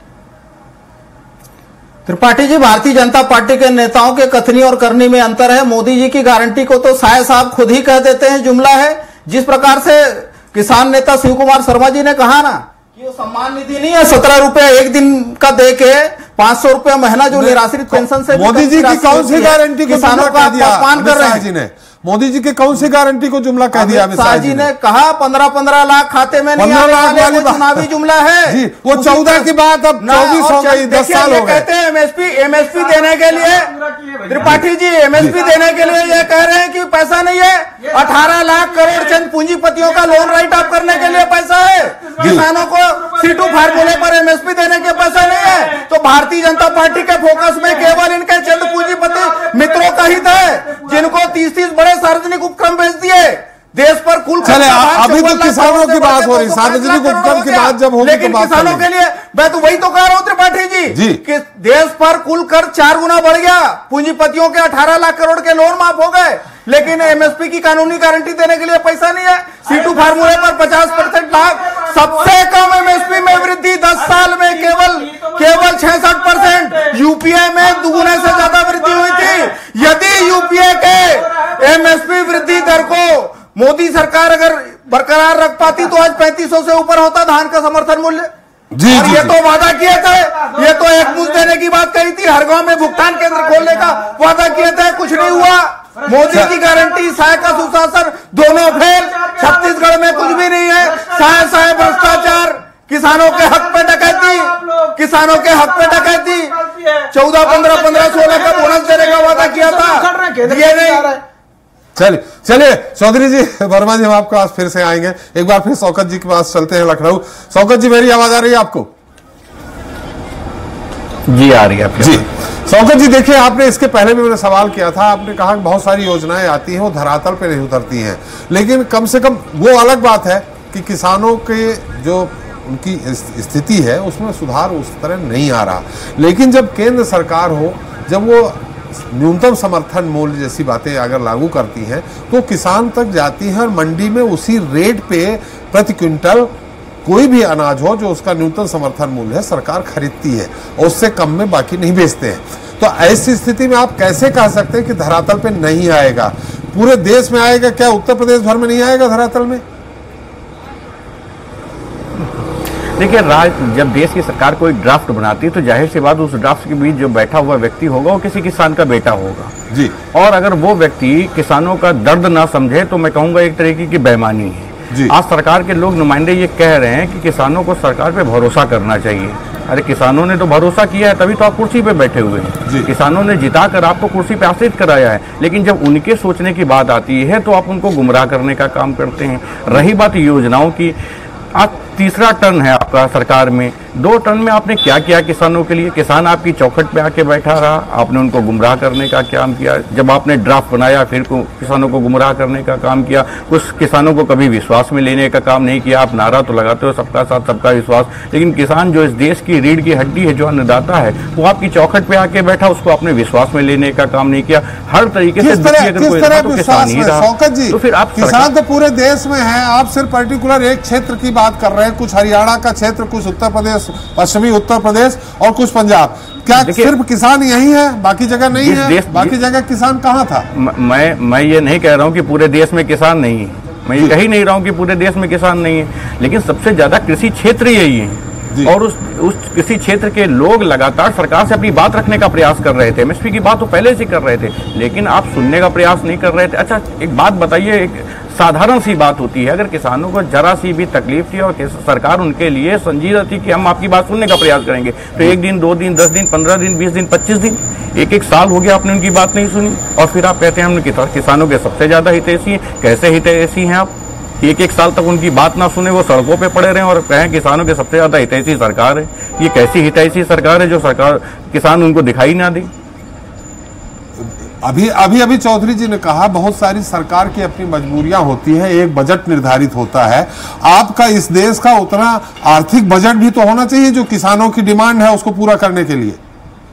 त्रिपाठी जी, भारतीय जनता पार्टी के नेताओं के कथनी और करनी में अंतर है। मोदी जी की गारंटी को तो शायद साहब खुद ही कह देते हैं, जुमला है। जिस प्रकार से किसान नेता शिव कुमार शर्मा जी ने कहा ना कि वो सम्मान निधि नहीं है, 17 रुपए एक दिन का दे के 500 रुपए महीना जो निराश्रित पेंशन से मोदी जी की कौन सी गारंटी को किसानों का अपमान कर रहे हैं? मोदी जी की कौन सी गारंटी को जुमला कह दिया अमित शाह जी ने? कहा 15-15 लाख खाते में नहीं आने वाले, वो चुनावी जुमला है जी। वो 14 की बात अब 24 हो गई, 10 साल हो गए। कहते हैं एमएसपी देने के लिए, त्रिपाठी जी एमएसपी देने के लिए ये कह रहे हैं कि पैसा नहीं है। 18 लाख करोड़ चंद पूंजीपतियों का लोन राइट ऑफ करने के लिए पैसा है, किसानों को C2 फार्मूले पर एमएसपी देने के पैसा नहीं है। तो भारतीय जनता पार्टी के फोकस में केवल इनके चंद पूंजीपति मित्रों का हित है, जिनको 30-30 बड़े सार्वजनिक उपक्रम बेच दिए। देश पर कुल चले अभी तो किसानों की बात हो रही, सार्वजनिक उपक्रम की बात जब होगी लेकिन किसानों के लिए मैं तो वही तो कह रहा हूं त्रिपाठी जी कि देश पर कुल कर 4 गुना बढ़ गया, पूंजीपतियों के 18 लाख करोड़ के लोन माफ हो गए, लेकिन एमएसपी की कानूनी गारंटी देने के लिए पैसा नहीं है। C2 फार्मूले पर 50% लाभ, सबसे कम एमएसपी में वृद्धि 10 साल में केवल 66%। यूपीए में दुगुने से ज्यादा वृद्धि हुई थी। यदि यूपीए के एमएसपी वृद्धि दर को मोदी सरकार अगर बरकरार रख पाती तो आज 3500 से ऊपर होता धान का समर्थन मूल्य। जी, और जी, ये जी। तो वादा किए थे, ये तो एक मुश्त देने की बात कही थी, हर गांव में भुगतान केंद्र खोलने का वादा किए थे, कुछ नहीं हुआ। मोदी की गारंटी साय का सुशासन दोनों फेल। छत्तीसगढ़ में कुछ भी नहीं है, साय भ्रष्टाचार, किसानों के हक पे डकैती, किसानों के हक पे डकैती। 14, 15, 16 का बोनस देने का वादा किया था, दिए नहीं। चलिए चौधरी जी, वर्मा जी, हम आपके पास फिर से आएंगे। एक बार फिर शौकत जी के पास चलते हैं लखनऊ। शौकत जी, मेरी आवाज आ रही है आपको? जी आ रही है आपकी। जी शौकत जी, देखिए, आपने इसके पहले भी मैंने सवाल किया था, आपने कहा कि बहुत सारी योजनाएं आती हैं वो धरातल पे नहीं उतरती हैं, लेकिन कम से कम वो अलग बात है कि किसानों के जो उनकी स्थिति है उसमें सुधार उस तरह नहीं आ रहा। लेकिन जब केंद्र सरकार हो, जब वो न्यूनतम समर्थन मूल्य जैसी बातें अगर लागू करती हैं तो किसान तक जाती हैं और मंडी में उसी रेट पे प्रति क्विंटल कोई भी अनाज हो जो उसका न्यूनतम समर्थन मूल्य है सरकार खरीदती है और उससे कम में बाकी नहीं बेचते हैं। तो ऐसी स्थिति में आप कैसे कह सकते हैं कि धरातल पे नहीं आएगा? पूरे देश में आएगा क्या? उत्तर प्रदेश भर में नहीं आएगा धरातल में? देखिए, जब देश की सरकार कोई ड्राफ्ट बनाती है तो जाहिर सी बात उस ड्राफ्ट के बीच जो बैठा हुआ व्यक्ति होगा वो किसी किसान का बेटा होगा जी। और अगर वो व्यक्ति किसानों का दर्द ना समझे तो मैं कहूंगा एक तरीके की बेईमानी है जी। आज सरकार के लोग नुमाइंदे ये कह रहे हैं कि किसानों को सरकार पे भरोसा करना चाहिए। अरे किसानों ने तो भरोसा किया है, तभी तो आप कुर्सी पे बैठे हुए हैं। किसानों ने जिताकर आपको कुर्सी पे आश्रित कराया है, लेकिन जब उनके सोचने की बात आती है तो आप उनको गुमराह करने का काम करते हैं। रही बात योजनाओं की, आज तीसरा टर्न है आपका सरकार में, 2 टर्न में आपने क्या किया किसानों के लिए? किसान आपकी चौखट पे आके बैठा रहा, आपने उनको गुमराह करने का काम किया। जब आपने ड्राफ्ट बनाया फिर किसानों को गुमराह करने का काम किया। कुछ किसानों को कभी विश्वास में लेने का काम नहीं किया। आप नारा तो लगाते हो सबका साथ सबका विश्वास, लेकिन किसान जो इस देश की रीढ़ की हड्डी है, जो अन्नदाता है, वो आपकी चौखट पे आके बैठा, उसको आपने विश्वास में लेने का काम नहीं किया। हर तरीके से तो फिर आप किसान तो पूरे देश में है, आप सिर्फ पर्टिकुलर एक क्षेत्र की बात कर रहे हैं, कुछ हरियाणा का क्षेत्र, कुछ उत्तर प्रदेश, पश्चिमी उत्तर प्रदेश और कुछ पंजाब। क्या सिर्फ किसान यही है, बाकी जगह नहीं है? बाकी जगह किसान कहाँ था? मैं ये नहीं कह रहा हूँ कि पूरे देश में किसान नहीं है, मैं ये कह ही नहीं रहा हूँ कि पूरे देश में किसान नहीं है, लेकिन सबसे ज्यादा कृषि क्षेत्र यही है। और उस कृषि क्षेत्र के लोग लगातार सरकार से अपनी बात रखने का प्रयास कर रहे थे। एमएसपी की बात तो पहले से कर रहे थे, लेकिन आप सुनने का प्रयास नहीं कर रहे थे। अच्छा, एक बात बताइए, एक साधारण सी बात होती है, अगर किसानों को जरा सी भी तकलीफ थी और सरकार उनके लिए संजीदा थी कि हम आपकी बात सुनने का प्रयास करेंगे, तो 1 दिन, 2 दिन, 10 दिन, 15 दिन, 20 दिन, 25 दिन, 1 साल हो गया आपने उनकी बात नहीं सुनी, और फिर आप कहते हैं हमने किसानों के सबसे ज्यादा हितैषी हैं। कैसे हितैषी हैं आप? 1 साल तक उनकी बात ना सुने, वो सड़कों पे पड़े रहे और कहें किसानों के सबसे ज्यादा हितैषी सरकार है। ये कैसी हितैषी सरकार है जो सरकार किसान उनको दिखाई ना दे? अभी चौधरी जी ने कहा बहुत सारी सरकार की अपनी मजबूरियां होती है, एक बजट निर्धारित होता है। आपका इस देश का उतना आर्थिक बजट भी तो होना चाहिए जो किसानों की डिमांड है उसको पूरा करने के लिए।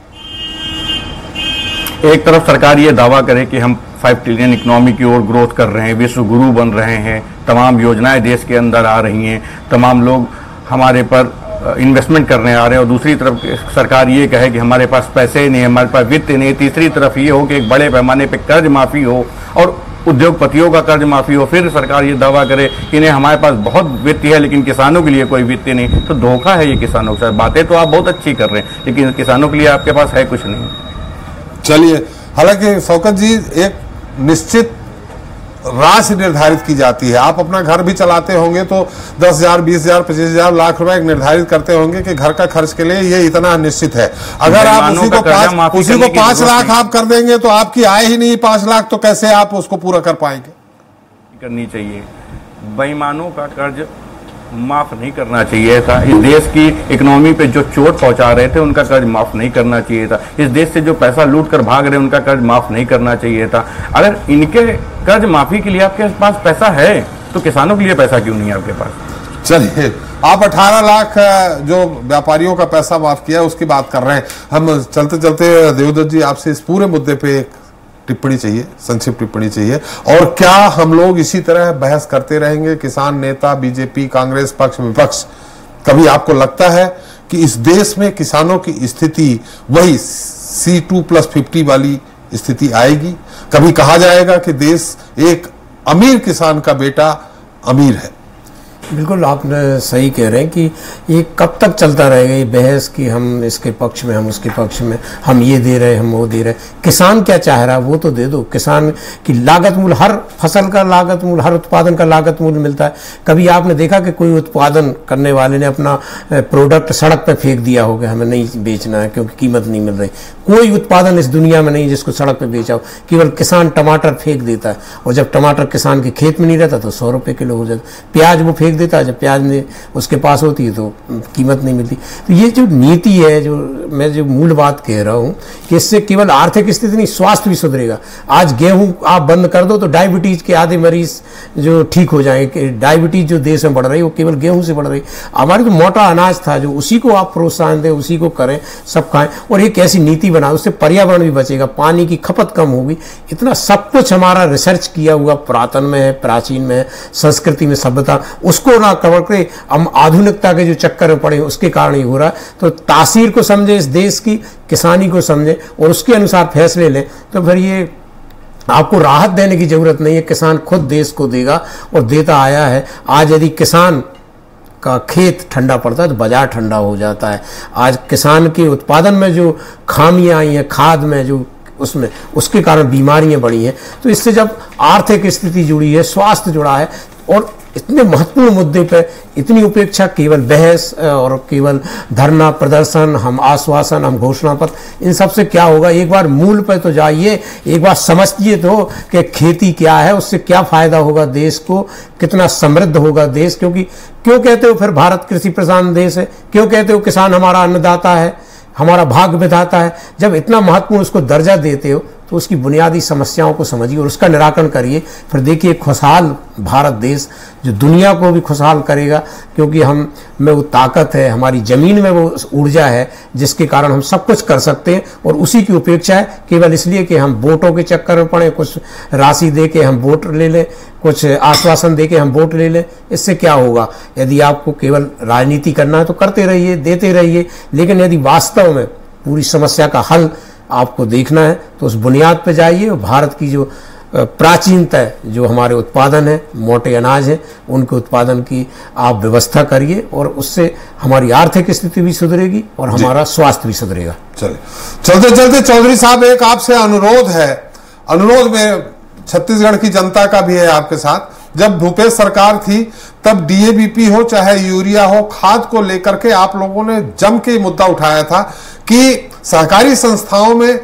एक तरफ सरकार ये दावा करे कि हम 5 ट्रिलियन इकोनॉमी की ओर ग्रोथ कर रहे हैं, विश्व गुरु बन रहे हैं, तमाम योजनाएं देश के अंदर आ रही हैं, तमाम लोग हमारे पर इन्वेस्टमेंट करने आ रहे हैं, और दूसरी तरफ सरकार ये कहे कि हमारे पास पैसे नहीं, हमारे पास वित्त नहीं। तीसरी तरफ ये हो कि एक बड़े पैमाने पे कर्ज माफी हो और उद्योगपतियों का कर्ज माफी हो। फिर सरकार ये दावा करे कि नहीं हमारे पास बहुत वित्त है लेकिन किसानों के लिए कोई वित्त नहीं। तो धोखा है ये किसानों के साथ। बातें तो आप बहुत अच्छी कर रहे हैं लेकिन किसानों के लिए आपके पास है कुछ नहीं। चलिए, हालांकि शौकत जी, एक निश्चित राशि निर्धारित की जाती है। आप अपना घर भी चलाते होंगे तो 10,000, 20,000, 25,000, लाख रुपए निर्धारित करते होंगे कि घर का खर्च के लिए ये इतना निश्चित है। अगर आप उसी को 5 लाख आप कर देंगे तो आपकी आय ही नहीं 5 लाख, तो कैसे आप उसको पूरा कर पाएंगे? करनी चाहिए। बेईमानों का कर्ज माफ नहीं करना चाहिए था। इस देश की इकोनॉमी पे जो चोट पहुंचा रहे थे उनका कर्ज माफ नहीं करना चाहिए था। इस देश से जो पैसा लूट कर भाग रहे उनका कर्ज माफ नहीं करना चाहिए था। अगर इनके कर्ज माफी के लिए आपके पास पैसा है तो किसानों के लिए पैसा क्यों नहीं है आपके पास? चलिए, आप 18 लाख जो व्यापारियों का पैसा माफ किया उसकी बात कर रहे हैं। हम चलते चलते देवदत्त जी, आपसे इस पूरे मुद्दे पे एक टिप्पणी चाहिए, संक्षिप्त टिप्पणी चाहिए। और क्या हम लोग इसी तरह बहस करते रहेंगे, किसान नेता, बीजेपी, कांग्रेस पक्ष, विपक्ष? कभी आपको लगता है कि इस देश में किसानों की स्थिति वही C2+50 वाली स्थिति आएगी? कभी कहा जाएगा कि देश एक अमीर किसान का बेटा अमीर है। बिल्कुल आपने सही कह रहे हैं कि ये कब तक चलता रहेगा ये बहस कि हम इसके पक्ष में, हम उसके पक्ष में, हम ये दे रहे, हम वो दे रहे। किसान क्या चाह रहा है वो तो दे दो। किसान की लागत मूल्य, हर फसल का लागत मूल्य, हर उत्पादन का लागत मूल्य मिलता है। कभी आपने देखा कि कोई उत्पादन करने वाले ने अपना प्रोडक्ट सड़क पर फेंक दिया हो कि हमें नहीं बेचना है क्योंकि कीमत नहीं मिल रही? कोई उत्पादन इस दुनिया में नहीं जिसको सड़क पर बेचा हो। केवल किसान टमाटर फेंक देता है, और जब टमाटर किसान के खेत में नहीं रहता तो 100 रुपये किलो हो जाता। प्याज वो फेंक देता है, जब प्याज ने उसके पास होती है तो कीमत नहीं मिलती। तो ये जो नीति है, जो मैं जो मूल बात कह रहा हूँ कि इससे केवल आर्थिक स्थिति नहीं, स्वास्थ्य भी सुधरेगा। आज गेहूं आप बंद कर दो तो डायबिटीज के आधे मरीज जो ठीक हो जाएंगे। डायबिटीज जो देश में बढ़ रही है वो केवल गेहूं से बढ़ रही है। हमारे जो मोटा अनाज था, जो उसी को आप प्रोत्साहन दें, उसी को करें, सब खाएं, और एक ऐसी नीति बनाओ उससे पर्यावरण भी बचेगा, पानी की खपत कम होगी। इतना सब कुछ हमारा रिसर्च किया हुआ पुरातन में है, प्राचीन में है, संस्कृति में, सभ्यता, उसको ना कवर करे हम आधुनिकता के जो चक्कर में पड़े उसके कारण ही हो रहा है। तो तासीर को समझे, इस देश की किसानी को समझे और उसके अनुसार फैसले लें, तो फिर ये आपको राहत देने की जरूरत नहीं है। किसान खुद देश को देगा और देता आया है। आज यदि किसान का खेत ठंडा पड़ता है तो बाजार ठंडा हो जाता है। आज किसान के उत्पादन में जो खामियां आई हैं, खाद में जो उसमें, उसके कारण बीमारियां बढ़ी हैं। तो इससे जब आर्थिक स्थिति जुड़ी है, स्वास्थ्य जुड़ा है, और इतने महत्वपूर्ण मुद्दे पर इतनी उपेक्षा, केवल बहस और केवल धरना प्रदर्शन, हम आश्वासन, हम घोषणा पत्र, इन सब से क्या होगा? एक बार मूल पर तो जाइए, एक बार समझिए तो कि खेती क्या है, उससे क्या फायदा होगा देश को, कितना समृद्ध होगा देश। क्योंकि क्यों कहते हो फिर भारत कृषि प्रधान देश है? क्यों कहते हो किसान हमारा अन्नदाता है, हमारा भाग्य विधाता है? जब इतना महत्वपूर्ण उसको दर्जा देते हो तो उसकी बुनियादी समस्याओं को समझिए और उसका निराकरण करिए। फिर देखिए खुशहाल भारत देश जो दुनिया को भी खुशहाल करेगा, क्योंकि हम में वो ताकत है, हमारी ज़मीन में वो ऊर्जा है जिसके कारण हम सब कुछ कर सकते हैं। और उसी की उपेक्षा है केवल इसलिए कि हम वोटों के चक्कर में पड़े, कुछ राशि दे के हम वोट ले लें, कुछ आश्वासन दे के हम वोट ले लें। इससे क्या होगा? यदि आपको केवल राजनीति करना है तो करते रहिए, देते रहिए, लेकिन यदि वास्तव में पूरी समस्या का हल आपको देखना है तो उस बुनियाद पर जाइए। और भारत की जो प्राचीनता जो हमारे उत्पादन है, मोटे अनाज है, उनके उत्पादन की आप व्यवस्था करिए और उससे हमारी आर्थिक स्थिति भी सुधरेगी और हमारा स्वास्थ्य भी सुधरेगा। चलिए चलते चलते चौधरी साहब, एक आपसे अनुरोध है। अनुरोध में छत्तीसगढ़ की जनता का भी है आपके साथ। जब भूपेश सरकार थी तब डीएबीपी हो चाहे यूरिया हो, खाद को लेकर के आप लोगों ने जम के मुद्दा उठाया था कि सहकारी संस्थाओं में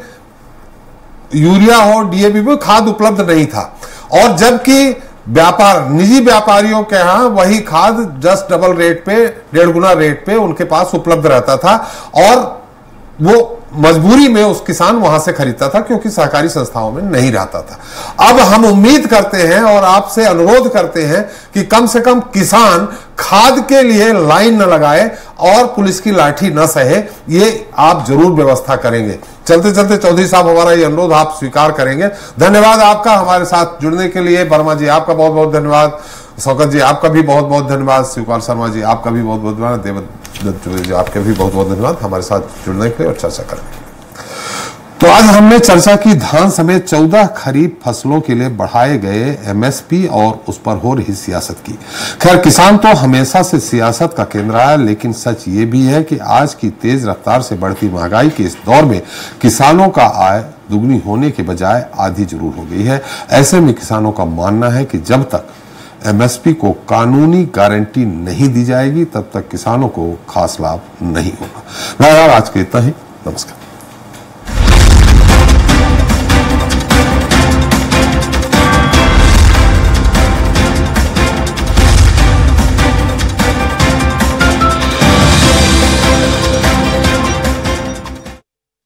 यूरिया हो, डीएबीपी खाद उपलब्ध नहीं था, और जबकि व्यापार, निजी व्यापारियों के यहाँ वही खाद जस्ट डबल रेट पे, 1.5 गुना रेट पे उनके पास उपलब्ध रहता था, और वो मजबूरी में उस किसान वहां से खरीदता था क्योंकि सहकारी संस्थाओं में नहीं रहता था। अब हम उम्मीद करते हैं और आपसे अनुरोध करते हैं कि कम से कम किसान खाद के लिए लाइन न लगाए और पुलिस की लाठी न सहे, ये आप जरूर व्यवस्था करेंगे। चलते चलते चौधरी साहब, हमारा ये अनुरोध आप स्वीकार करेंगे? धन्यवाद आपका हमारे साथ जुड़ने के लिए। वर्मा जी आपका बहुत बहुत धन्यवाद, शौकत जी आपका भी बहुत बहुत धन्यवाद, शिवपाल शर्मा जी आपका भी बहुत बहुत धन्यवाद, देवदत्त जी आपके भी बहुत बहुत धन्यवाद हमारे साथ जुड़ने के लिए और चर्चा करने के लिए। तो आज हमने चर्चा की धान समेत 14 खरीफ फसलों के लिए बढ़ाए गए एमएसपी और उस पर हो रही सियासत की। खैर, किसान तो हमेशा से सियासत का केंद्र रहा है, लेकिन सच ये भी है कि आज की तेज रफ्तार से बढ़ती महंगाई के इस दौर में किसानों का आय दुगनी होने के बजाय आधी जरूर हो गई है। ऐसे में किसानों का मानना है कि जब तक एमएसपी को कानूनी गारंटी नहीं दी जाएगी तब तक किसानों को खास लाभ नहीं होगा। आज के इतना ही, नमस्कार।